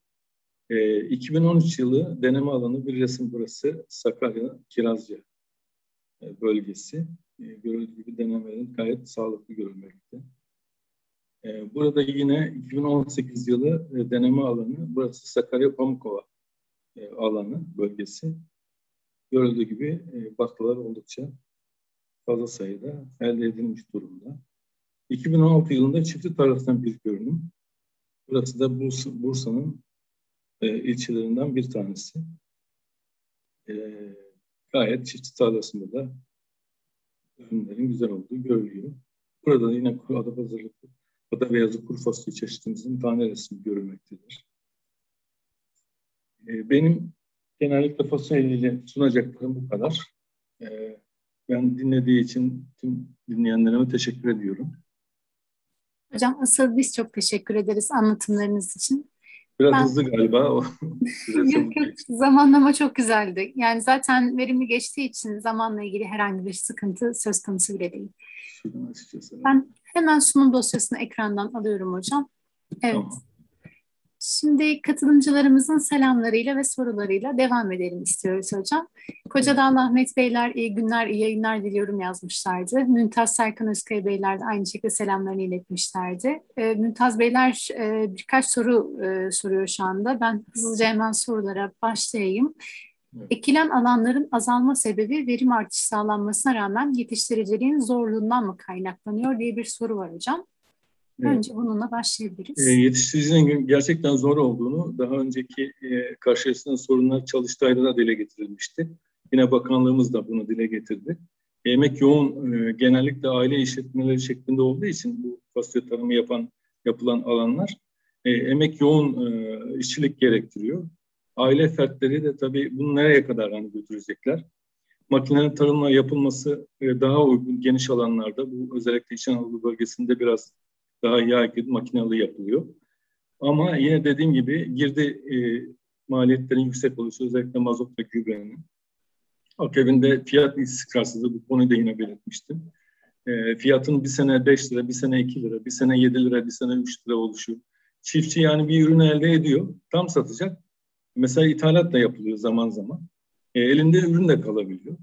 2013 yılı deneme alanı bir resim burası. Sakarya Kirazca bölgesi. Görüldüğü gibi denemelerin gayet sağlıklı görülmekte. Burada yine 2018 yılı deneme alanı, burası Sakarya Pamukova alanı, bölgesi. Görüldüğü gibi baklalar oldukça fazla sayıda elde edilmiş durumda. 2016 yılında çiftli taraftan bir görünüm. Burası da Bursa'nın ilçelerinden bir tanesi. Gayet çiftli tarlasında da ürünlerin güzel olduğu görülüyor. Burada yine Adabeyazı kuru fasulye çeşitimizin tane resmi görülmektedir. Benim genellikle fasulye ile sunacaklarım bu kadar. Ben dinlediği için tüm dinleyenlerime teşekkür ediyorum. Hocam asıl biz çok teşekkür ederiz anlatımlarınız için. Biraz hızlı galiba. Yok, zamanlama çok güzeldi. Yani zaten verimli geçtiği için zamanla ilgili herhangi bir sıkıntı söz konusu bile değil. Ben hemen sunum dosyasını ekrandan alıyorum hocam. Evet. Tamam. Şimdi katılımcılarımızın selamlarıyla ve sorularıyla devam edelim istiyoruz hocam. Kocadağlı Ahmet Beyler iyi günler, iyi yayınlar diliyorum yazmışlardı. Mümtaz Serkan Özkaya Beyler de aynı şekilde selamlarını iletmişlerdi. Mümtaz Beyler birkaç soru soruyor şu anda. Ben hızlıca hemen sorulara başlayayım. Ekilen alanların azalma sebebi verim artışı sağlanmasına rağmen yetiştiriciliğin zorluğundan mı kaynaklanıyor diye bir soru var hocam. Önce bununla başlayabiliriz. Yetiştiricinin gerçekten zor olduğunu daha önceki karşılaştığımız sorunlar Çalıştay'da da dile getirilmişti. Yine bakanlığımız da bunu dile getirdi. Emek yoğun genellikle aile işletmeleri şeklinde olduğu için bu fasulye tarımı yapılan alanlar emek yoğun işçilik gerektiriyor. Aile fertleri de tabii bunu nereye kadar götürecekler? Makinelerin tarımla yapılması daha uygun geniş alanlarda, bu özellikle İç Anadolu bölgesinde biraz daha yaygın makinalı yapılıyor. Ama yine dediğim gibi girdi maliyetlerin yüksek oluşu, özellikle mazot ve gübrenin. Akabinde fiyat istikrarsızlığı, bu konuyu da yine belirtmiştim. Fiyatın bir sene 5 lira, bir sene 2 lira, bir sene 7 lira, bir sene 3 lira oluşu. Çiftçi yani bir ürünü elde ediyor, tam satacak. Mesela ithalat da yapılıyor zaman zaman. Elinde ürün de kalabiliyor.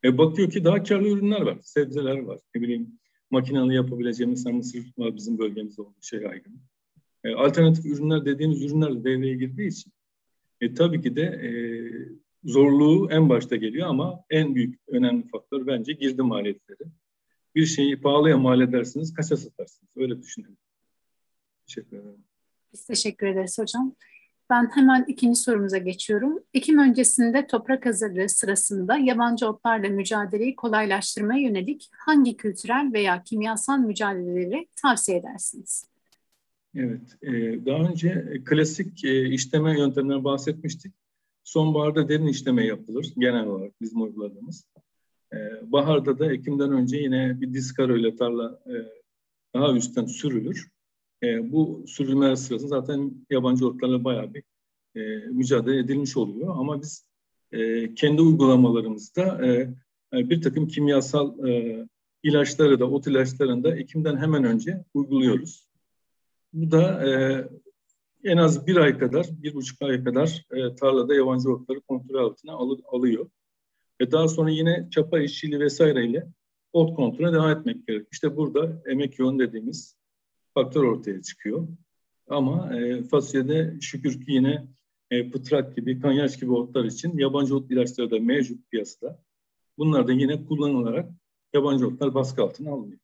Bakıyor ki daha karlı ürünler var, sebzeler var. Ne bileyim, makinalı yapabileceğimiz mesela mısır var bizim bölgemizde olduğu şey yaygın. Alternatif ürünler dediğimiz ürünler de devreye girdiği için tabii ki de zorluğu en başta geliyor ama en büyük önemli faktör bence girdi maliyetleri. Bir şeyi pahalıya mal edersiniz, kaça satarsınız? Öyle düşünelim. Teşekkür ederim. Biz teşekkür ederiz hocam. Ben hemen ikinci sorumuza geçiyorum. Ekim öncesinde toprak hazırlığı sırasında yabancı otlarla mücadeleyi kolaylaştırmaya yönelik hangi kültürel veya kimyasal mücadeleleri tavsiye edersiniz? Evet, daha önce klasik işleme yöntemlerinden bahsetmiştik. Sonbaharda derin işleme yapılır genel olarak bizim uyguladığımız. Baharda da Ekim'den önce yine bir diskaro ile tarla daha üstten sürülür. Bu sürülmeler sırasında zaten yabancı otlarla bayağı bir mücadele edilmiş oluyor. Ama biz kendi uygulamalarımızda bir takım kimyasal ilaçları da, ot ilaçlarını da Ekim'den hemen önce uyguluyoruz. Bu da en az bir ay kadar, 1,5 ay kadar tarlada yabancı otları kontrol altına alıyor. Ve daha sonra yine çapa işçiliği vesaireyle ot kontrolüne devam etmek gerekiyor. İşte burada emek yoğun dediğimiz faktör ortaya çıkıyor. Ama fasulyede şükür ki yine pıtrak gibi, kanyaç gibi otlar için yabancı ot ilaçları da mevcut piyasada. Bunlar da yine kullanılarak yabancı otlar baskı altına alınıyor.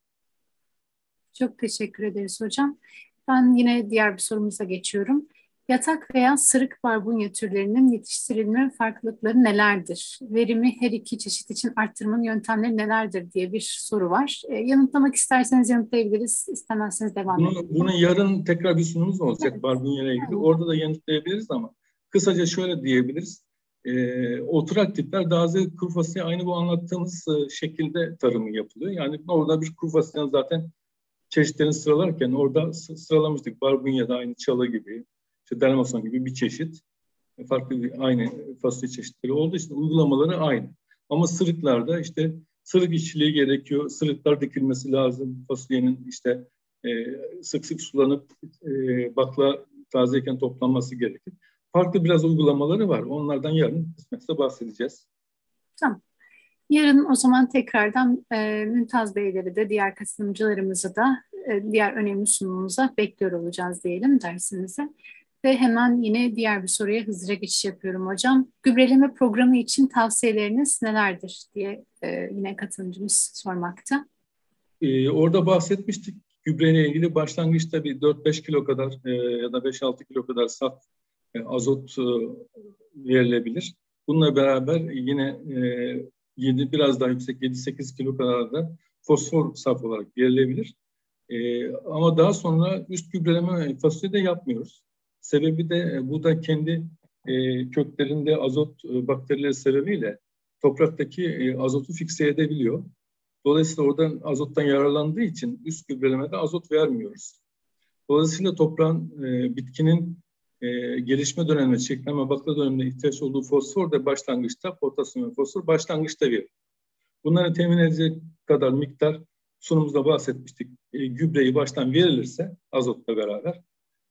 Çok teşekkür ederiz hocam. Ben yine diğer bir sorumuza geçiyorum. Yatak veya sırık barbunya türlerinin yetiştirilme farklılıkları nelerdir? Verimi her iki çeşit için arttırmanın yöntemleri nelerdir diye bir soru var. Yanıtlamak isterseniz yanıtlayabiliriz, istemezseniz devam edelim. Bunun yarın tekrar bir sunumumuz olacak, evet, barbunya ile ilgili. Evet. Orada da yanıtlayabiliriz ama kısaca şöyle diyebiliriz. Oturak tipler daha ziyade kuru fasulye aynı bu anlattığımız şekilde tarımı yapılıyor. Yani orada bir kuru fasulyenin zaten çeşitlerini sıralarken orada sıralamıştık. Barbunya da aynı çalı gibi, işte dermason gibi bir çeşit. Farklı bir aynı fasulye çeşitleri olduğu için uygulamaları aynı. Ama sırıklarda işte sırık işçiliği gerekiyor. Sırıklar dikilmesi lazım. Fasulyenin işte sık sık sulanıp bakla tazeyken toplanması gerekir. Farklı biraz uygulamaları var. Onlardan yarın kısmetse bahsedeceğiz. Tamam. Yarın o zaman tekrardan Mümtaz Beyleri de diğer katılımcılarımızı da diğer önemli sunumumuza bekliyor olacağız diyelim dersimize. Ve hemen yine diğer bir soruya hızlıca geçiş yapıyorum hocam. Gübreleme programı için tavsiyeleriniz nelerdir diye yine katılımcımız sormakta. Orada bahsetmiştik. Gübreyle ilgili başlangıçta bir 4-5 kilo kadar ya da 5-6 kilo kadar saf azot verilebilir. Bununla beraber yine biraz daha yüksek 7-8 kilo kadar da fosfor saf olarak verilebilir. Ama daha sonra üst gübreleme fasulyede yapmıyoruz. Sebebi de bu da kendi köklerinde azot bakterileri sebebiyle topraktaki azotu fikse edebiliyor. Dolayısıyla oradan azottan yararlandığı için üst gübrelemede azot vermiyoruz. Dolayısıyla toprağın, bitkinin gelişme döneminde, çiçeklenme, bakla döneminde ihtiyaç olduğu fosfor da başlangıçta, potasyum ve fosfor başlangıçta veriyor. Bunları temin edecek kadar miktar sunumumuzda bahsetmiştik. Gübreyi baştan verilirse azotla beraber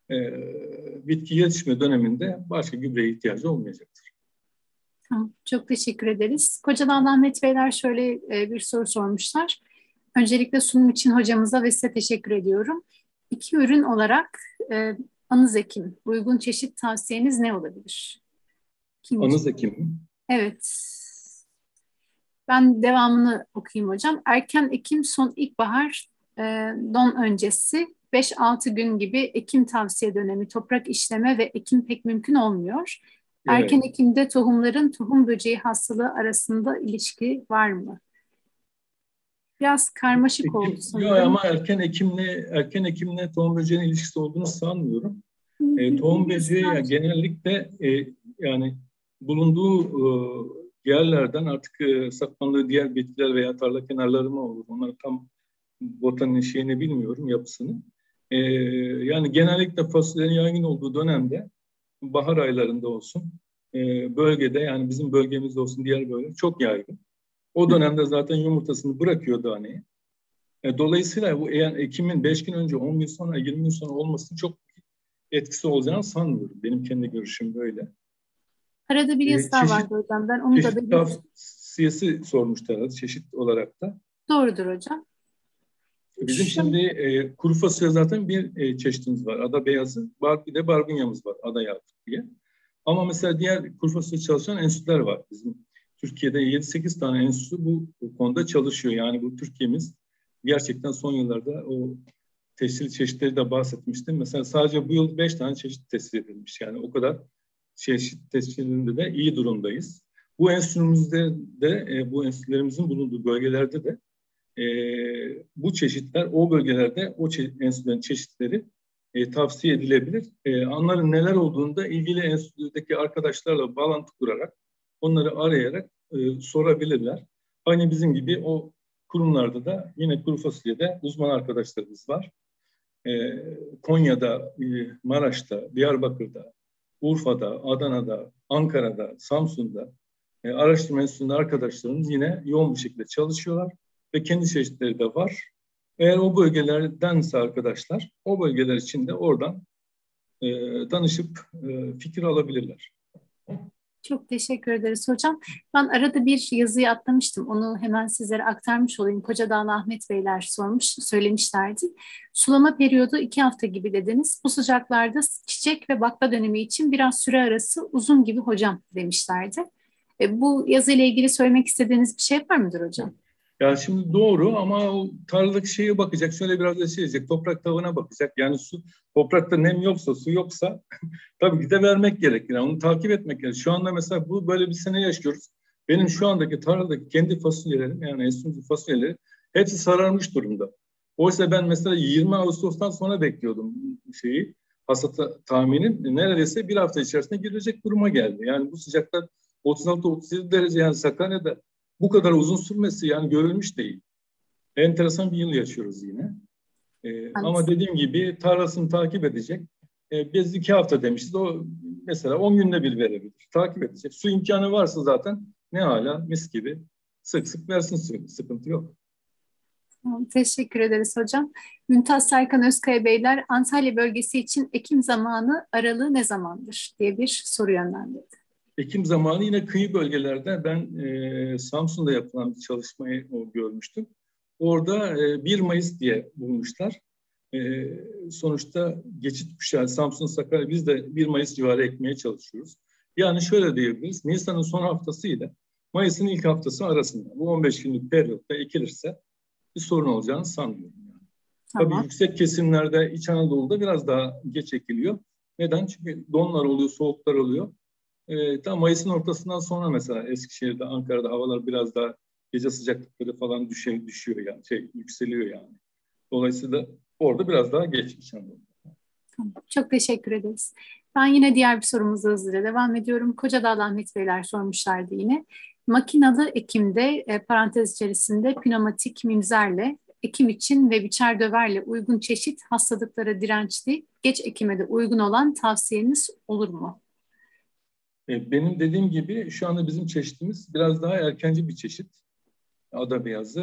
bitki yetişme döneminde başka gübreye ihtiyacı olmayacaktır. Tamam, çok teşekkür ederiz. Kocadağ'dan Ahmet Beyler şöyle bir soru sormuşlar. Öncelikle sunum için hocamıza ve size teşekkür ediyorum. İki ürün olarak anız ekim, uygun çeşit tavsiyeniz ne olabilir? Anız ekim. Evet. Ben devamını okuyayım hocam. Erken ekim, son ilkbahar, don öncesi 5-6 gün gibi ekim tavsiye dönemi, toprak işleme ve ekim pek mümkün olmuyor. Evet. Erken ekimde tohumların tohum böceği hastalığı arasında ilişki var mı? Biraz karmaşık oldu sanırım. Yok ama erken ekimle tohum böceğinin ilişkisi olduğunu sanmıyorum. Tohum böceği genellikle yani bulunduğu yerlerden artık saklandığı diğer bitkiler veya tarla kenarları mı olur? Onları tam botanın şeyini bilmiyorum, yapısını. Yani genellikle fasulyelerin yaygın olduğu dönemde bahar aylarında olsun, bölgede yani bizim bölgemizde olsun diğer bölge çok yaygın. O dönemde zaten yumurtasını bırakıyor taneye. Dolayısıyla bu ekimin 5 gün önce, 10 gün sonra, 20 gün sonra olmasının çok etkisi olacağını sanmıyorum. Benim kendi görüşüm böyle. Arada bir yazı daha vardı hocam. Ben onu da siyasi sormuşlar çeşit olarak da. Doğrudur hocam. Bizim şimdi kuru fasulye zaten bir çeşitimiz var. Ada beyazı, bir de barbunyamız var. Ada yakut diye. Ama mesela diğer kuru fasulye çalışan enstitüler var. Bizim Türkiye'de 7-8 tane enstitü bu konuda çalışıyor. Yani bu Türkiye'miz gerçekten son yıllarda o tescil çeşitleri de bahsetmiştim. Mesela sadece bu yıl 5 tane çeşit tescil edilmiş. Yani o kadar çeşit tescilinde de iyi durumdayız. Bu enstitümüzde de bu enstitülerimizin bulunduğu bölgelerde de bu çeşitler o bölgelerde o enstitülerin çeşitleri tavsiye edilebilir. Onların neler olduğunu da ilgili enstitüdeki arkadaşlarla bağlantı kurarak onları arayarak sorabilirler. Aynı bizim gibi o kurumlarda da yine kuru fasulyede uzman arkadaşlarımız var. Konya'da, Maraş'ta, Diyarbakır'da, Urfa'da, Adana'da, Ankara'da, Samsun'da araştırma enstitüsünde arkadaşlarımız yine yoğun bir şekilde çalışıyorlar ve kendi çeşitleri de var. Eğer o bölgelerdense arkadaşlar, o bölgeler için de oradan danışıp fikir alabilirler. Çok teşekkür ederiz hocam. Ben arada bir yazıyı atlamıştım. Onu hemen sizlere aktarmış olayım. Kocadağlı Ahmet Beyler söylemişlerdi. Sulama periyodu 2 hafta gibi dediniz. Bu sıcaklarda çiçek ve bakla dönemi için biraz süre arası uzun gibi hocam demişlerdi. Bu yazıyla ilgili söylemek istediğiniz bir şey var mıdır hocam? Ya şimdi doğru ama o tarladaki şeye bakacak. Şöyle biraz da şey diyecek. Toprak tavanına bakacak. Yani toprakta nem yoksa, su yoksa tabii ki de vermek gerekir. Yani onu takip etmek gerekir. Şu anda mesela bu böyle bir sene yaşıyoruz. Benim şu andaki tarladaki kendi fasulyelerim yani enstitü fasulyeleri hepsi sararmış durumda. Oysa ben mesela 20 Ağustos'tan sonra bekliyordum hasat tahminim. Neredeyse bir hafta içerisinde girecek duruma geldi. Yani bu sıcaklar 36-37 derece yani Sakarya'da bu kadar uzun sürmesi yani görülmüş değil. Enteresan bir yıl yaşıyoruz yine. Ama dediğim gibi tarlasını takip edecek. Biz 2 hafta demişiz. O mesela 10 günde bir verebilir. Takip edecek. Su imkanı varsa zaten ne hala mis gibi sık sık versin, sıkıntı yok. Teşekkür ederiz hocam. Mümtaz Serkan Özkaya Beyler Antalya bölgesi için ekim zamanı aralığı ne zamandır diye bir soru yönlendirdi. Ekim zamanı yine kıyı bölgelerde ben Samsun'da yapılan bir çalışmayı görmüştüm. Orada 1 Mayıs diye bulmuşlar. Sonuçta geçit kuşağı Samsun, Sakarya biz de 1 Mayıs civarı ekmeye çalışıyoruz. Yani şöyle diyebiliriz. Nisan'ın son haftası ile Mayıs'ın ilk haftası arasında bu 15 günlük periyotta ekilirse bir sorun olacağını sanmıyorum. Yani. Tamam. Tabii yüksek kesimlerde İç Anadolu'da biraz daha geç ekiliyor. Neden? Çünkü donlar oluyor, soğuklar oluyor. Tam Mayıs'ın ortasından sonra mesela Eskişehir'de, Ankara'da havalar biraz daha gece sıcaklıkları falan düşüyor yani yükseliyor yani. Dolayısıyla orada biraz daha geç İç Anadolu'da. Çok teşekkür ederiz. Ben yine diğer bir sorumuzla hızlıca devam ediyorum. Kocadağlı Ahmet Beyler sormuşlardı yine. Makinalı ekimde parantez içerisinde pneumatik mimzerle ekim için ve biçer döverle uygun çeşit hastalıklara dirençli geç ekime de uygun olan tavsiyeniz olur mu? Benim dediğim gibi şu anda bizim çeşitimiz biraz daha erkenci bir çeşit. Ada beyazı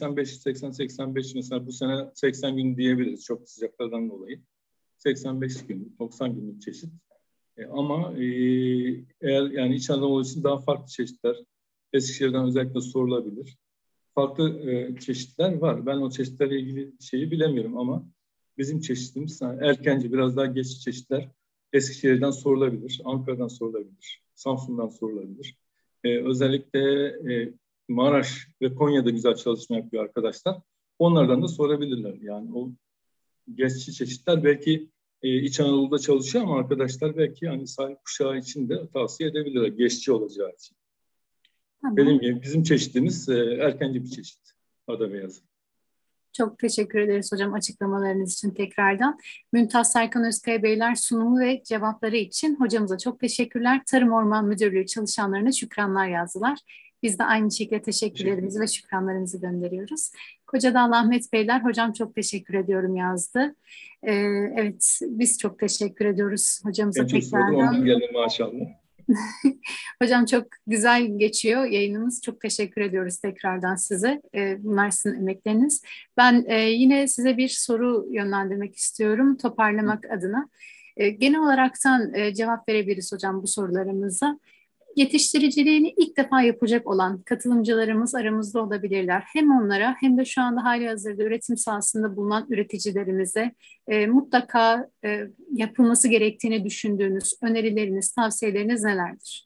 80-85 mesela bu sene 80 gün diyebiliriz çok sıcaklardan dolayı. 85 gün, 90 günlük çeşit. Ama eğer yani İç Anadolu için daha farklı çeşitler Eskişehir'den özellikle sorulabilir. Farklı çeşitler var. Ben o çeşitlerle ilgili şeyi bilemiyorum ama bizim çeşitimiz erkenci biraz daha geç çeşitler Eskişehir'den sorulabilir, Ankara'dan sorulabilir, Samsun'dan sorulabilir. Özellikle Maraş ve Konya'da güzel çalışma yapıyor arkadaşlar. Onlardan da sorabilirler. Yani o geçici çeşitler belki İç Anadolu'da çalışıyor ama arkadaşlar belki yani sahil kuşağı için de tavsiye edebilirler. Geçici olacağı için. Tamam. Dediğim gibi bizim çeşitimiz erkenci bir çeşit. Ada beyazı. Çok teşekkür ederiz hocam açıklamalarınız için tekrardan. Mümtaz Serkan Özkaya Beyler sunumu ve cevapları için hocamıza çok teşekkürler. Tarım Orman Müdürlüğü çalışanlarına şükranlar yazdılar. Biz de aynı şekilde teşekkürlerimizi ve şükranlarımızı gönderiyoruz. Kocadağlı Ahmet Beyler, hocam çok teşekkür ediyorum yazdı. Evet, biz çok teşekkür ediyoruz hocamıza tekrardan. Ondan geldi maşallah. Hocam çok güzel geçiyor yayınımız. Çok teşekkür ediyoruz tekrardan size. Bunlar sizin emekleriniz. Ben yine size bir soru yönlendirmek istiyorum toparlamak adına. Genel olaraktan cevap verebiliriz hocam bu sorularımıza. Yetiştiriciliğini ilk defa yapacak olan katılımcılarımız aramızda olabilirler. Hem onlara hem de şu anda halihazırda üretim sahasında bulunan üreticilerimize mutlaka yapılması gerektiğini düşündüğünüz önerileriniz, tavsiyeleriniz nelerdir?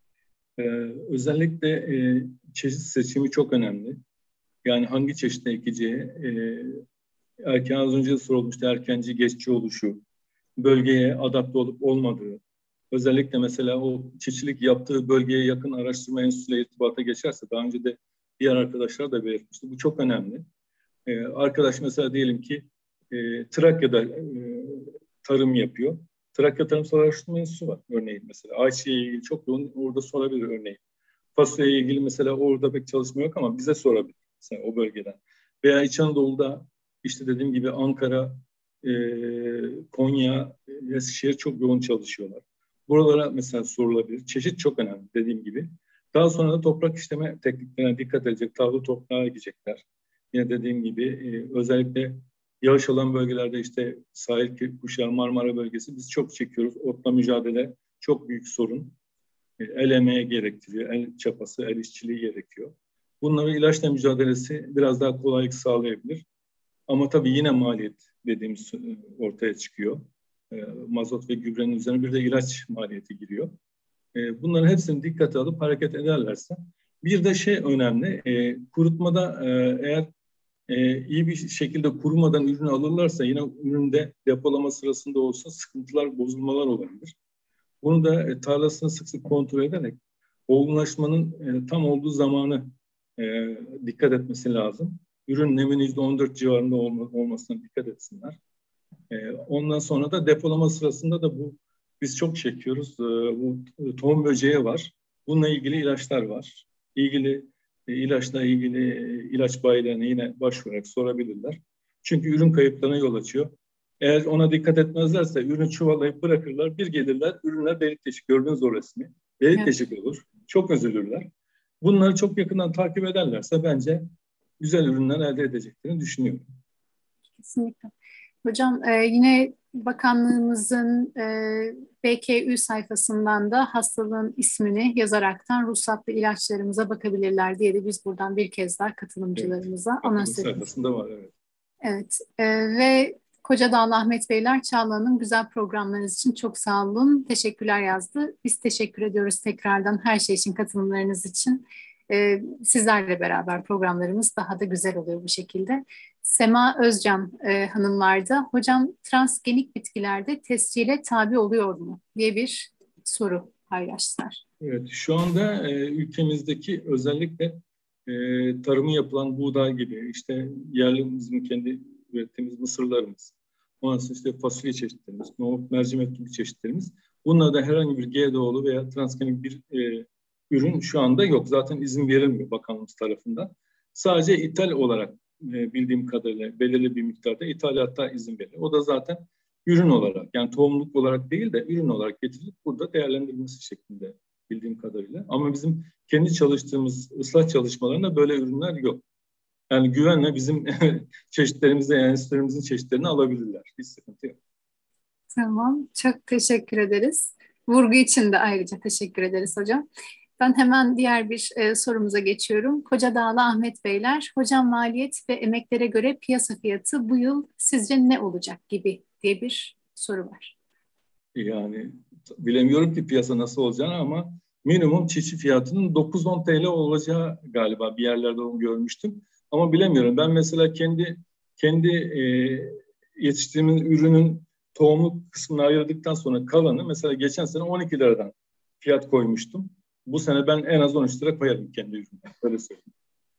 Özellikle çeşit seçimi çok önemli. Yani hangi çeşit ekeceği, az önce de sorulmuştu, erkenci, geçici oluşu, bölgeye adapte olup olmadığı, özellikle mesela o çiftçilik yaptığı bölgeye yakın araştırma enstitüsüyle irtibata geçerse, daha önce de diğer arkadaşlar da belirtmişti, bu çok önemli. Arkadaş mesela diyelim ki Trakya'da tarım yapıyor. Trakya Tarımsal Araştırma Enstitüsü var örneğin mesela. Ayçiçeğiyle ilgili çok yoğun orada sorabilir örneğin. Fasulyeye ilgili mesela orada pek çalışma yok ama bize sorabilir mesela o bölgeden. Veya İç Anadolu'da işte dediğim gibi Ankara, Konya, Eskişehir çok yoğun çalışıyorlar. Buralara mesela sorulabilir. Çeşit çok önemli dediğim gibi. Daha sonra da toprak işleme tekniklerine dikkat edecek. Tavlı toprağa gidecekler. Yine dediğim gibi özellikle yağış alan bölgelerde işte sahil kuşağı Marmara bölgesi biz çok çekiyoruz. Otla mücadele çok büyük sorun. El emeği gerektiriyor. El çapası, el işçiliği gerekiyor. Bunları ilaçla mücadelesi biraz daha kolaylık sağlayabilir. Ama tabii yine maliyet dediğimiz ortaya çıkıyor. Mazot ve gübrenin üzerine bir de ilaç maliyeti giriyor. Bunların hepsini dikkate alıp hareket ederlerse. Bir de şey önemli, kurutmada eğer iyi bir şekilde kurumadan ürünü alırlarsa yine üründe depolama sırasında olsa sıkıntılar, bozulmalar olabilir. Bunu da tarlasını sık sık kontrol ederek olgunlaşmanın tam olduğu zamanı dikkat etmesi lazım. Ürün neminin %14 civarında olmasına dikkat etsinler. Ondan sonra da depolama sırasında da biz çok çekiyoruz. Bu tohum böceği var. Bununla ilgili ilaçlar var. İlaçla ilgili ilaç bayilerine yine başvurarak sorabilirler. Çünkü ürün kayıplarına yol açıyor. Eğer ona dikkat etmezlerse ürünü çuvallayıp bırakırlar. Bir gelirler, ürünler delik deşik. Gördünüz o resmi. Delik deşik olur. Çok üzülürler. Bunları çok yakından takip ederlerse bence güzel ürünler elde edeceklerini düşünüyorum. Kesinlikle. Hocam yine bakanlığımızın BKÜ sayfasından da hastalığın ismini yazaraktan ruhsatlı ilaçlarımıza bakabilirler diye de biz buradan bir kez daha katılımcılarımıza anons etmiş. Sayfasında var, evet. Evet ve Kocadağlı Ahmet Beyler, Çağla Hanım, güzel programlarınız için çok sağ olun. Teşekkürler yazdı. Biz teşekkür ediyoruz tekrardan her şey için, katılımlarınız için. Sizlerle beraber programlarımız daha da güzel oluyor bu şekilde. Sema Özcan Hanım vardı. Hocam, transgenik bitkilerde tescile tabi oluyor mu diye bir soru paylaştılar. Evet, şu anda ülkemizdeki özellikle tarımı yapılan buğday gibi, işte yerli bizim kendi ürettiğimiz mısırlarımız, ondan sonra işte fasulye çeşitlerimiz, nohut, mercimek gibi çeşitlerimiz. Bunlarda herhangi bir GDO'lu veya transgenik bir ürün şu anda yok. Zaten izin verilmiyor bakanlığımız tarafından. Sadece ithal olarak bildiğim kadarıyla belirli bir miktarda ithalatta izin veriyor. O da zaten ürün olarak, yani tohumluk olarak değil de ürün olarak getirilip burada değerlendirilmesi şeklinde bildiğim kadarıyla. Ama bizim kendi çalıştığımız ıslah çalışmalarında böyle ürünler yok. Yani güvenle bizim çeşitlerimizde, yani enstitülerimizin çeşitlerini alabilirler. Hiç sıkıntı yok. Tamam, çok teşekkür ederiz. Vurgu için de ayrıca teşekkür ederiz hocam. Ben hemen diğer bir sorumuza geçiyorum. Kocadağlı Ahmet Beyler, hocam maliyet ve emeklere göre piyasa fiyatı bu yıl sizce ne olacak gibi diye bir soru var. Yani bilemiyorum ki piyasa nasıl olacağını ama minimum çiftçi fiyatının 9-10 TL olacağı galiba bir yerlerde onu görmüştüm. Ama bilemiyorum. Ben mesela kendi yetiştirdiğimiz ürünün tohumluk kısmını ayırdıktan sonra kalanı mesela geçen sene 12 liradan fiyat koymuştum. Bu sene ben en az 13 lira koyarım kendi ürünüme. Öyle söyleyeyim.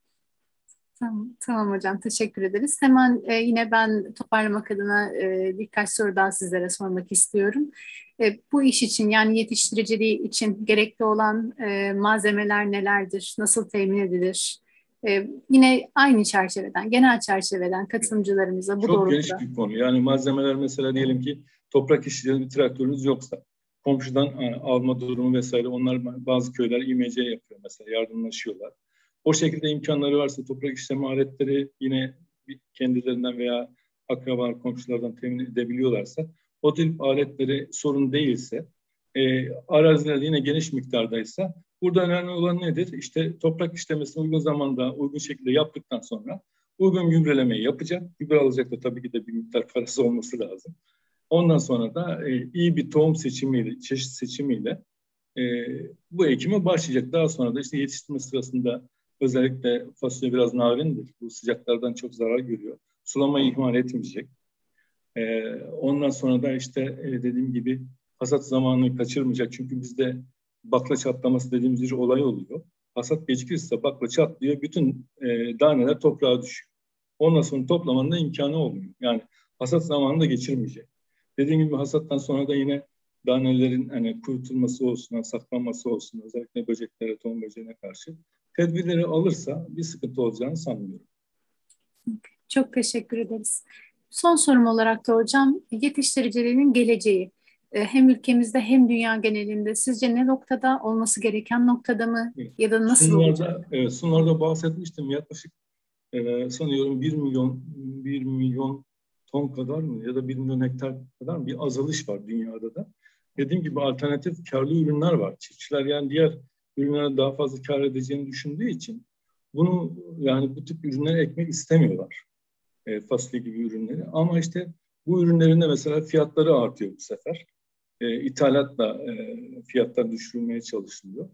Tamam hocam, teşekkür ederiz. Hemen yine ben toparlamak adına birkaç soru daha sizlere sormak istiyorum. Bu iş için, yani yetiştiriciliği için gerekli olan malzemeler nelerdir? Nasıl temin edilir? Yine aynı çerçeveden, genel çerçeveden katılımcılarımıza bu Çok geniş doğrultuda. bir konu. Yani malzemeler mesela diyelim ki toprak işçiliği bir traktörünüz yoksa komşudan alma durumu vesaire, onlar bazı köyler İMC yapıyor mesela, yardımlaşıyorlar. O şekilde imkanları varsa toprak işleme aletleri yine kendilerinden veya akraba komşulardan temin edebiliyorlarsa, o tip aletleri sorun değilse Araziler yine geniş miktardaysa burada önemli olan nedir? İşte toprak işlemesini uygun zamanda, uygun şekilde yaptıktan sonra uygun gübrelemeyi yapacak. Gübre alacak da tabii ki de bir miktar parası olması lazım. Ondan sonra da iyi bir tohum seçimiyle, çeşit seçimiyle bu ekime başlayacak. Daha sonra da işte yetiştirme sırasında özellikle fasulye biraz narindir. Bu sıcaklardan çok zarar görüyor. Sulamayı ihmal etmeyecek. Ondan sonra da işte dediğim gibi hasat zamanını kaçırmayacak. Çünkü bizde bakla çatlaması dediğimiz bir olay oluyor. Hasat gecikirse bakla çatlıyor. Bütün daneler toprağa düşüyor. Ondan sonra toplamanın da imkanı olmuyor. Yani hasat zamanını da geçirmeyecek. Dediğim gibi hasattan sonra da yine danelerin hani kurutulması olsun, saklanması olsun, özellikle böceklere, tohum böceğine karşı tedbirleri alırsa bir sıkıntı olacağını sanmıyorum. Çok teşekkür ederiz. Son sorum olarak da hocam, yetiştiriciliğin geleceği hem ülkemizde hem dünya genelinde sizce ne noktada, olması gereken noktada mı ya da nasıl olacak? Sunlarda bahsetmiştim. Yaklaşık sanıyorum 1 milyon ton kadar mı ya da 1 milyon hektar kadar mı bir azalış var dünyada da. Dediğim gibi alternatif karlı ürünler var. Çiftçiler yani diğer ürünlere daha fazla kar edeceğini düşündüğü için bunu yani bu tip ürünleri ekmek istemiyorlar. Fasulye gibi ürünleri. Ama işte bu ürünlerin de mesela fiyatları artıyor bu sefer. İthalatla fiyatlar düşürülmeye çalışılıyor.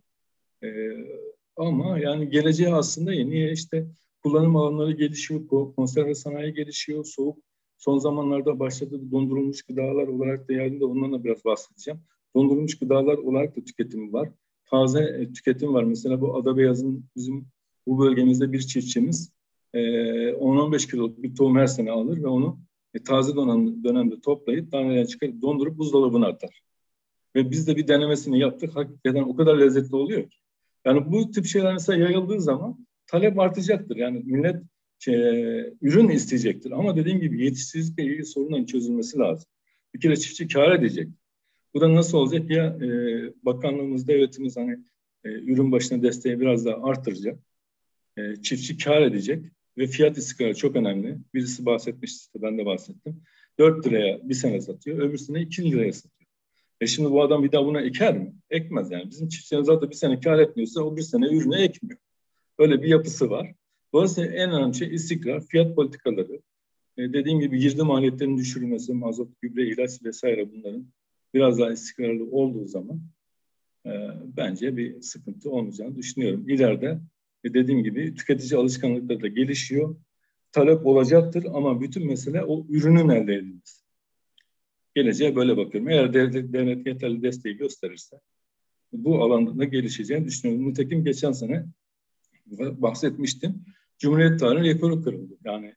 Ama yani geleceği aslında iyi. Niye? İşte kullanım alanları gelişiyor, konserve sanayi gelişiyor, soğuk son zamanlarda başladı dondurulmuş gıdalar olarak da yarın da ondan da biraz bahsedeceğim. Dondurulmuş gıdalar olarak da tüketimi var. Taze tüketim var. Mesela bu Adabeyaz'ın bizim bu bölgemizde bir çiftçimiz 10-15 kiloluk bir tohum her sene alır ve onu taze dönemde toplayıp taneden çıkarıp dondurup buzdolabına atar. Ve biz de bir denemesini yaptık. Hakikaten o kadar lezzetli oluyor ki. Yani bu tip şeyler mesela yayıldığı zaman talep artacaktır. Yani millet ürün isteyecektir. Ama dediğim gibi yetiştiricilikle ilgili sorunların çözülmesi lazım. Bir kere çiftçi kâr edecek. Bu da nasıl olacak? Ya bakanlığımız, devletimiz hani ürün başına desteği biraz daha artıracak. Çiftçi kâr edecek ve fiyat istikrarı çok önemli. Birisi bahsetmişti, ben de bahsettim. 4 liraya bir sene satıyor, öbür sene 2 liraya satıyor. Şimdi bu adam bir daha buna eker mi? Ekmez yani. Bizim çiftçilerimiz zaten bir sene kâr etmiyorsa o bir sene ürünü ekmiyor. Öyle bir yapısı var. Dolayısıyla en önemli şey istikrar, fiyat politikaları. Dediğim gibi girdi maliyetlerinin düşürülmesi, mazot, gübre, ilaç vesaire bunların biraz daha istikrarlı olduğu zaman bence bir sıkıntı olmayacağını düşünüyorum. İleride dediğim gibi tüketici alışkanlıkları da gelişiyor. Talep olacaktır ama bütün mesele o ürünün elde edilmesi. Geleceğe böyle bakıyorum. Eğer devlet yeterli desteği gösterirse bu alanda da gelişeceğini düşünüyorum. Nitekim geçen sene bahsetmiştim. Cumhuriyet tarihi rekoru kırıldı. Yani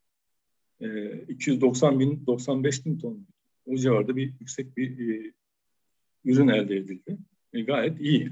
95 bin ton. O civarda bir yüksek bir ürün elde edildi. Gayet iyi.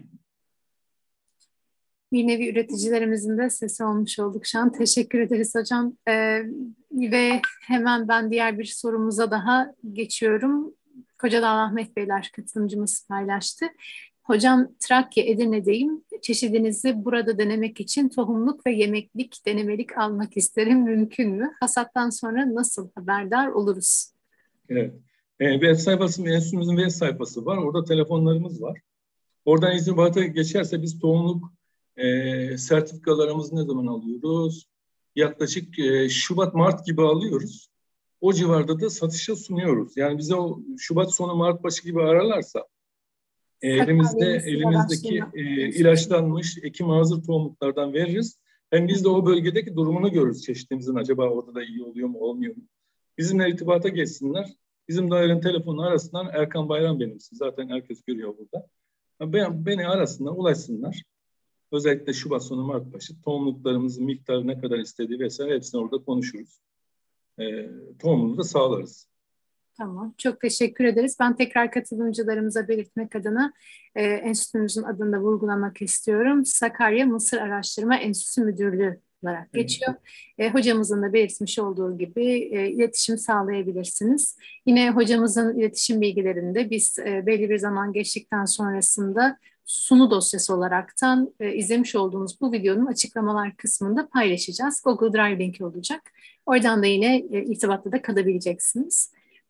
Bir nevi üreticilerimizin de sesi olmuş olduk şu an. Teşekkür ederiz hocam. Ve hemen ben diğer bir sorumuza daha geçiyorum. Kocadağ Ahmet Beyler katılımcımız paylaştı. Hocam Trakya, Edirne'deyim. Çeşidinizi burada denemek için tohumluk ve yemeklik denemelik almak isterim. Mümkün mü? Hasattan sonra nasıl haberdar oluruz? Evet. Web sayfası, enstitümüzün web sayfası var. Orada telefonlarımız var. Oradan irtibata geçerse biz tohumluk sertifikalarımızı ne zaman alıyoruz? Yaklaşık Şubat-Mart gibi alıyoruz. O civarda da satışa sunuyoruz. Yani bize o Şubat sonu Mart başı gibi ararlarsa elimizdeki ilaçlanmış, ekim hazır tohumluklardan veririz. Hem biz de o bölgedeki durumunu görürüz çeşitimizin. Acaba orada da iyi oluyor mu, olmuyor mu? Bizimle irtibata geçsinler. Bizim dairenin telefonu arasından Erkan Bayram benim. Zaten herkes görüyor burada. Beni arasınlar, ulaşsınlar. Özellikle Şubat sonu Mart başı tohumluklarımızın miktarı ne kadar istediği vesaire hepsini orada konuşuruz. Tohumunu da sağlarız. Tamam, çok teşekkür ederiz. Ben tekrar katılımcılarımıza belirtmek adına enstitümüzün adını da vurgulamak istiyorum. Sakarya Mısır Araştırma Enstitüsü Müdürlüğü olarak geçiyor. Hocamızın da belirtmiş olduğu gibi iletişim sağlayabilirsiniz. Yine hocamızın iletişim bilgilerini de biz belli bir zaman geçtikten sonrasında sunu dosyası olaraktan izlemiş olduğunuz bu videonun açıklamalar kısmında paylaşacağız. Google Drive linki olacak. Oradan da yine irtibatta da kalabileceksiniz.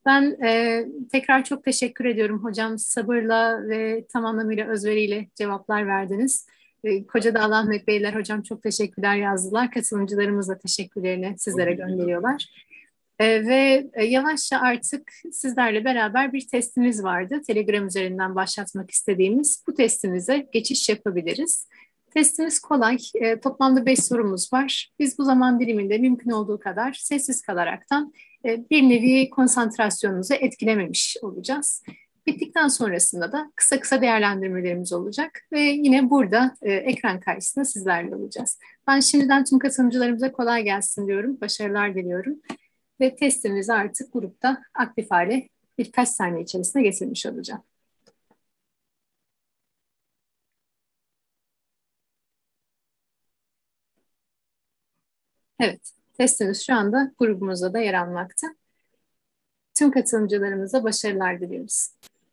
Ben tekrar çok teşekkür ediyorum hocam. Sabırla ve tam anlamıyla özveriyle cevaplar verdiniz. Koca Dağlı Ahmet Beyler hocam çok teşekkürler yazdılar. Katılımcılarımız da teşekkürlerini sizlere gönderiyorlar. Ve yavaşça artık sizlerle beraber bir testimiz vardı. Telegram üzerinden başlatmak istediğimiz. Bu testimize geçiş yapabiliriz. Testimiz kolay. Toplamda 5 sorumuz var. Biz bu zaman diliminde mümkün olduğu kadar sessiz kalaraktan bir nevi konsantrasyonunuzu etkilememiş olacağız. Bittikten sonrasında da kısa kısa değerlendirmelerimiz olacak ve yine burada ekran karşısında sizlerle olacağız. Ben şimdiden tüm katılımcılarımıza kolay gelsin diyorum, başarılar diliyorum ve testimizi artık grupta aktif hale birkaç saniye içerisinde getirmiş olacağım. Evet, testimiz şu anda grubumuzda da yer almakta. Tüm katılımcılarımıza başarılar diliyoruz.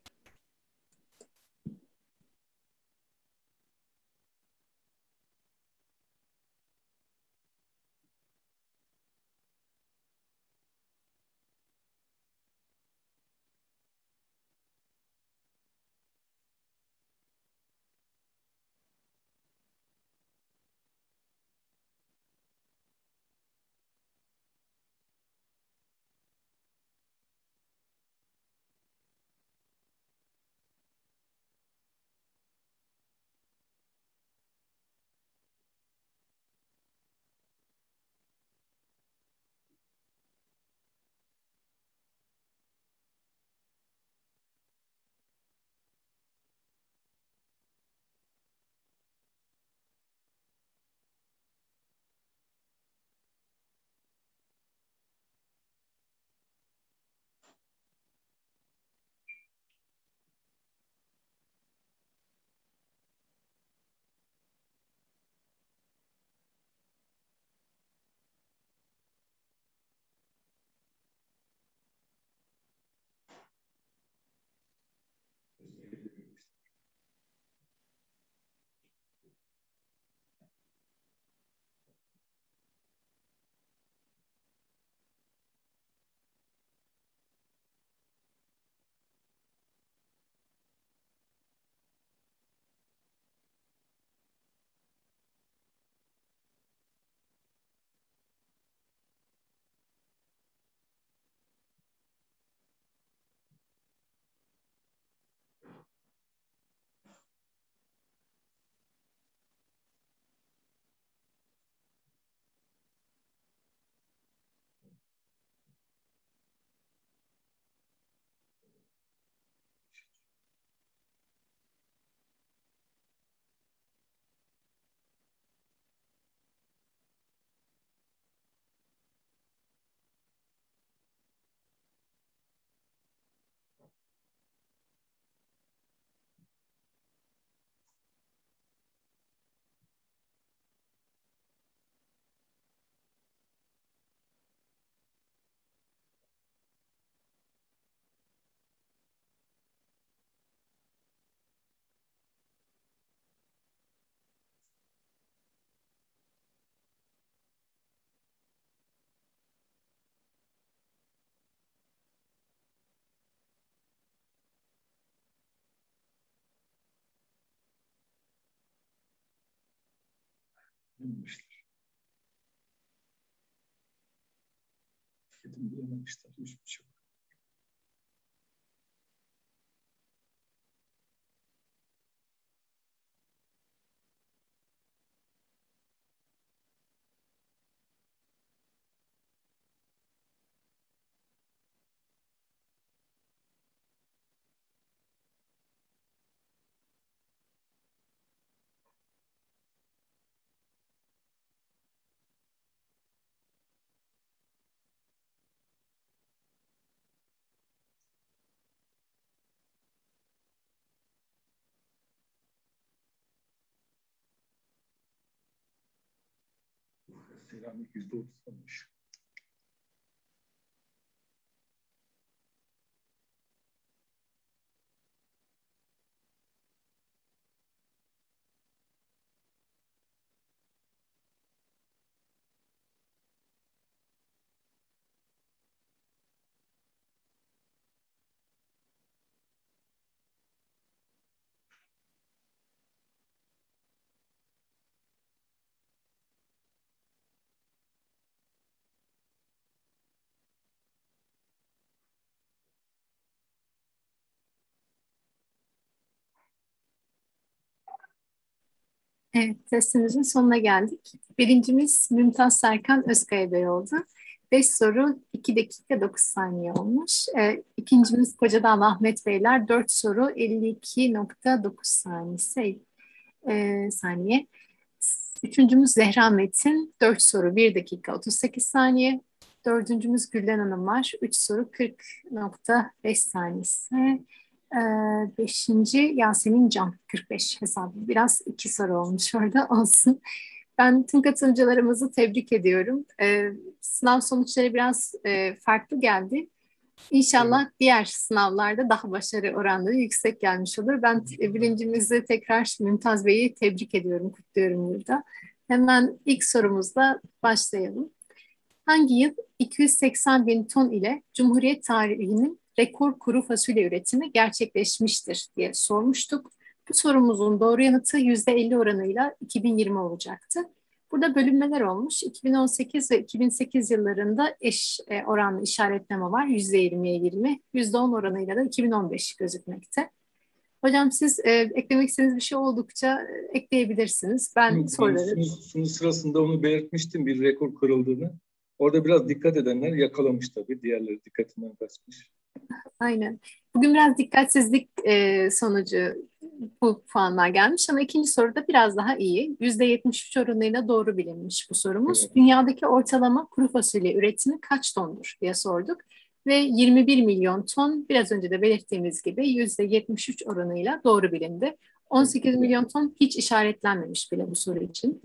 Bilmemişler. Dedim bilememişler. Hiçbir şey yok. Seramik %30 olmuş. Evet, testimizin sonuna geldik. Birincimiz Mümtaz Serkan Özkaya Bey oldu. 5 soru 2 dakika 9 saniye olmuş. İkincimiz Kocadağlı Ahmet Beyler 4 soru 52,9 saniye. Üçüncümüz Zehra Metin 4 soru 1 dakika 38 saniye. Dördüncümüz Gülden Hanım var. 3 soru 40,5 saniyesi. Beşinci Yasemin Can 45 hesabı. Biraz 2 soru olmuş orada olsun. Ben tüm katılımcılarımızı tebrik ediyorum. Sınav sonuçları biraz farklı geldi. İnşallah Evet. diğer sınavlarda daha başarı oranları yüksek gelmiş olur. Ben birincimizi tekrar Mümtaz Bey'i tebrik ediyorum, kutluyorum burada. Hemen ilk sorumuzla başlayalım. Hangi yıl 280 bin ton ile Cumhuriyet tarihinin rekor kuru fasulye üretimi gerçekleşmiştir diye sormuştuk. Bu sorumuzun doğru yanıtı %50 oranıyla 2020 olacaktı. Burada bölünmeler olmuş. 2018 ve 2008 yıllarında eş oranlı işaretleme var. %20'ye 20, %10 oranıyla da 2015 gözükmekte. Hocam siz eklemek istediğiniz bir şey oldukça ekleyebilirsiniz. Ben Yok, ben soruları... sunu sırasında onu belirtmiştim, bir rekor kırıldığını. Orada biraz dikkat edenler yakalamış tabii. Diğerleri dikkatinden kaçmış. Aynen. Bugün biraz dikkatsizlik sonucu bu puanlar gelmiş ama ikinci soruda biraz daha iyi. %73 oranıyla doğru bilinmiş bu sorumuz. Evet. Dünyadaki ortalama kuru fasulye üretimi kaç tondur diye sorduk. Ve 21 milyon ton biraz önce de belirttiğimiz gibi %73 oranıyla doğru bilindi. 18 milyon ton hiç işaretlenmemiş bile bu soru için.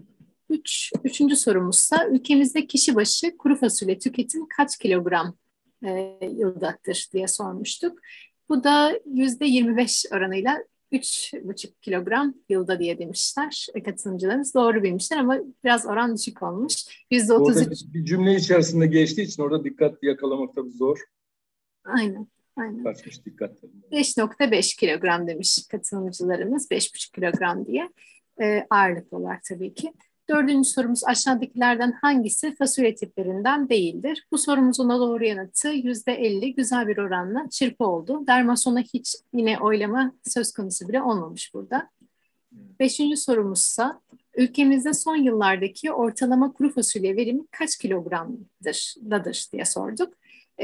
Üçüncü sorumuzsa ülkemizde kişi başı kuru fasulye tüketim kaç kilogram yıldadır diye sormuştuk. Bu da %25 oranıyla 3,5 kilogram yılda diye demişler. Katılımcılarımız doğru bilmişler ama biraz oran düşük olmuş. Orada %33. bir cümle içerisinde geçtiği için orada dikkatli yakalamak tabii zor. Aynen, aynen. Kaçmış dikkatlerim. 5,5 kilogram demiş katılımcılarımız. 5,5 kilogram diye. Ağırlık olarak tabii ki. Dördüncü sorumuz aşağıdakilerden hangisi fasulye tiplerinden değildir? Bu sorumuzun da doğru yanıtı %50 güzel bir oranla çırpı oldu. Dermasona hiç yine oylama söz konusu bile olmamış burada. Beşinci sorumuzsa ülkemizde son yıllardaki ortalama kuru fasulye verimi kaç kilogramdadır diye sorduk.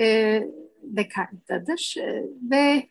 Dekardadır ve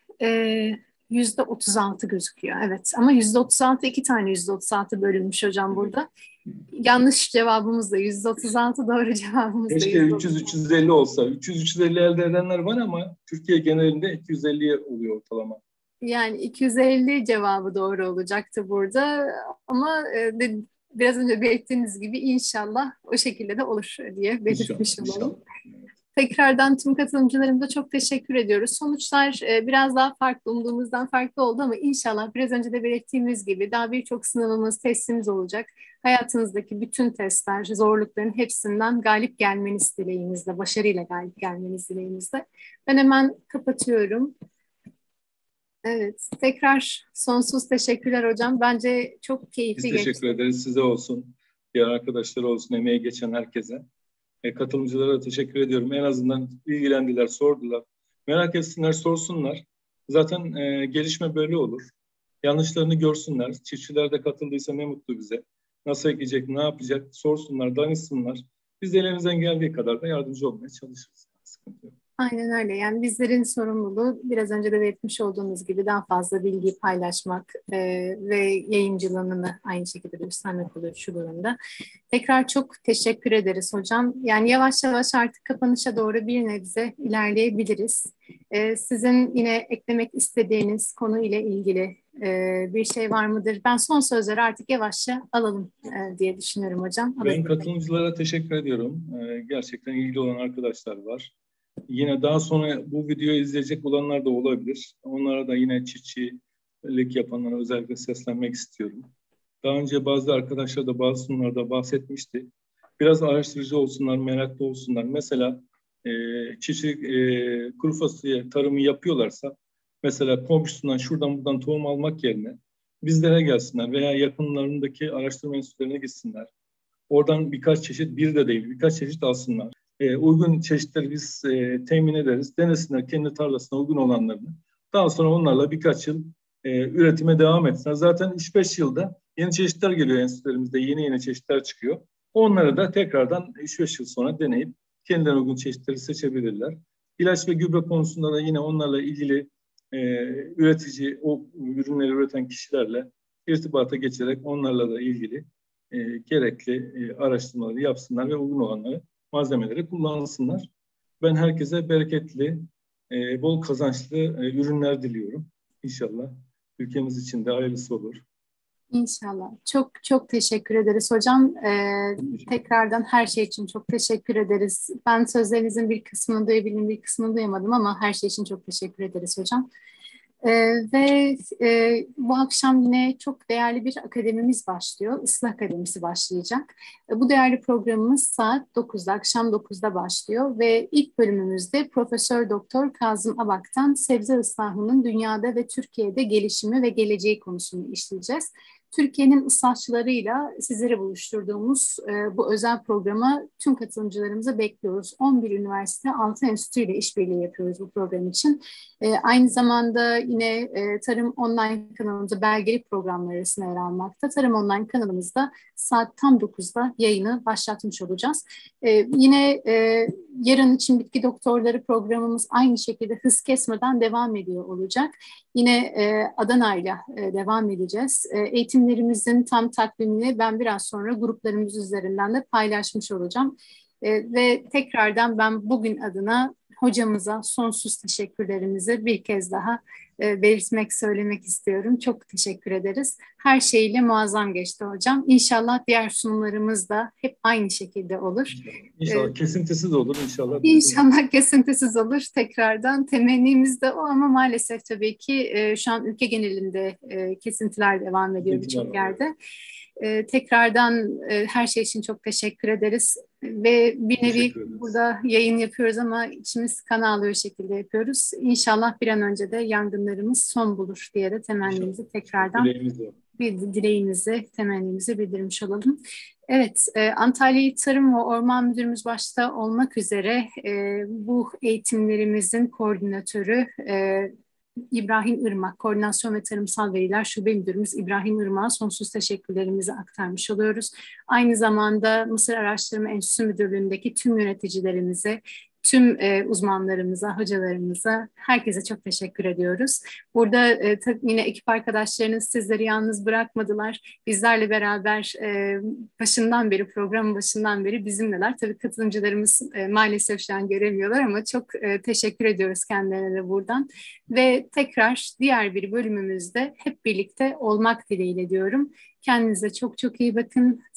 %36 gözüküyor. Evet ama %36 iki tane %36 bölünmüş hocam burada. Yanlış cevabımız da %36, doğru cevabımız da Keşke %36. 300-350 olsa. 300-350 elde edenler var ama Türkiye genelinde 250 oluyor ortalama. Yani 250 cevabı doğru olacaktı burada ama biraz önce belirttiğiniz gibi inşallah o şekilde de olur diye İnşallah, belirtmiş inşallah. olalım. Tekrardan tüm katılımcılarımıza çok teşekkür ediyoruz. Sonuçlar biraz daha farklı, umduğumuzdan farklı oldu ama inşallah biraz önce de belirttiğimiz gibi daha birçok sınavımız, testimiz olacak. Hayatınızdaki bütün testler, zorlukların hepsinden galip gelmeniz dileğimizle, başarıyla galip gelmeniz dileğimizle. Ben hemen kapatıyorum. Evet, tekrar sonsuz teşekkürler hocam. Bence çok Biz keyifli teşekkür geçti. ederiz. Size olsun, diğer arkadaşlar olsun, emeği geçen herkese. Katılımcılara teşekkür ediyorum. En azından ilgilendiler, sordular. Merak etsinler, sorsunlar. Zaten gelişme böyle olur. Yanlışlarını görsünler. Çiftçiler de katıldıysa ne mutlu bize. Nasıl ekecek, ne yapacak sorsunlar, danışsınlar. Biz de elimizden geldiği kadar da yardımcı olmaya çalışırız. Sıkıntı yok. Aynen öyle. Yani bizlerin sorumluluğu biraz önce de belirtmiş olduğunuz gibi daha fazla bilgiyi paylaşmak ve yayıncılığını aynı şekilde göstermek oluyor şu durumda. Tekrar çok teşekkür ederiz hocam. Yani yavaş yavaş artık kapanışa doğru bir nebze ilerleyebiliriz. Sizin yine eklemek istediğiniz konu ile ilgili bir şey var mıdır? Ben son sözleri artık yavaşça alalım diye düşünüyorum hocam. Ben katılımcılara teşekkür ediyorum. Gerçekten ilgili olan arkadaşlar var. Yine daha sonra bu videoyu izleyecek olanlar da olabilir. Onlara da yine çiftçilik yapanlara özellikle seslenmek istiyorum. Daha önce bazı arkadaşlar da bazı sunularda bahsetmişti. Biraz araştırıcı olsunlar, meraklı olsunlar. Mesela çiftçilik, kuru fasulye tarımı yapıyorlarsa mesela komşusundan şuradan buradan tohum almak yerine bizlere gelsinler veya yakınlarındaki araştırma enstitülerine gitsinler. Oradan birkaç çeşit, bir de değil birkaç çeşit alsınlar. Uygun çeşitleri biz temin ederiz. Denesinler kendi tarlasına uygun olanlarını. Daha sonra onlarla birkaç yıl üretime devam etsinler. Zaten 3-5 yılda yeni çeşitler geliyor enstitülerimizde, yeni çeşitler çıkıyor. Onları da tekrardan 3-5 yıl sonra deneyip kendilerine uygun çeşitleri seçebilirler. İlaç ve gübre konusunda da yine onlarla ilgili üretici, o ürünleri üreten kişilerle irtibata geçerek onlarla da ilgili gerekli araştırmaları yapsınlar ve uygun olanları, malzemeleri kullansınlar. Ben herkese bereketli, bol kazançlı ürünler diliyorum. İnşallah ülkemiz için de hayırlısı olur. İnşallah. Çok çok teşekkür ederiz hocam. Tekrardan her şey için çok teşekkür ederiz. Ben sözlerinizin bir kısmını duyabildim, bir kısmını duyamadım ama her şey için çok teşekkür ederiz hocam. Bu akşam yine çok değerli bir akademimiz başlıyor. Islah Akademisi başlayacak. Bu değerli programımız saat 9'da, akşam 9'da başlıyor ve ilk bölümümüzde Profesör Doktor Kazım Abak'tan sebze ıslahının dünyada ve Türkiye'de gelişimi ve geleceği konusunu işleyeceğiz. Türkiye'nin ıslahçılarıyla sizlere buluşturduğumuz bu özel programa tüm katılımcılarımızı bekliyoruz. 11 üniversite, 6 enstitü ile işbirliği yapıyoruz bu program için. Aynı zamanda yine Tarım Online kanalımızda belgeli programlar arasında yer almakta. Tarım Online kanalımızda saat tam 9'da yayını başlatmış olacağız. Yine yarın için bitki doktorları programımız aynı şekilde hız kesmeden devam ediyor olacak. Yine Adana'yla devam edeceğiz. Eğitimlerimizin tam takvimini ben biraz sonra gruplarımız üzerinden de paylaşmış olacağım. Ve tekrardan ben bugün adına hocamıza sonsuz teşekkürlerimizi bir kez daha belirtmek, söylemek istiyorum. Çok teşekkür ederiz. Her şeyle muazzam geçti hocam. İnşallah diğer sunumlarımız da hep aynı şekilde olur. İnşallah kesintisiz olur inşallah. İnşallah kesintisiz olur. Tekrardan temennimiz de o ama maalesef tabii ki şu an ülke genelinde kesintiler devam ediyor birçok yerde. Tekrardan her şey için çok teşekkür ederiz ve bir nevi burada yayın yapıyoruz ama içimiz kan ağlıyor şekilde yapıyoruz. İnşallah bir an önce de yangınlarımız son bulur diye de temennimizi tekrardan dileğimizi, temennimizi bildirmiş olalım. Evet, Antalya Tarım ve Orman Müdürümüz başta olmak üzere bu eğitimlerimizin koordinatörü İbrahim Irmak, Koordinasyon ve Tarımsal Veriler Şube Müdürümüz İbrahim Irmak'a sonsuz teşekkürlerimizi aktarmış oluyoruz. Aynı zamanda Mısır Araştırma Enstitüsü Müdürlüğü'ndeki tüm yöneticilerimize, tüm uzmanlarımıza, hocalarımıza, herkese çok teşekkür ediyoruz. Burada yine ekip arkadaşlarınız sizleri yalnız bırakmadılar. Bizlerle beraber başından beri, programın başından beri bizimleler. Tabii katılımcılarımız maalesef şu an göremiyorlar ama çok teşekkür ediyoruz kendilerine de buradan. Ve tekrar diğer bir bölümümüzde hep birlikte olmak dileğiyle diyorum. Kendinize çok çok iyi bakın.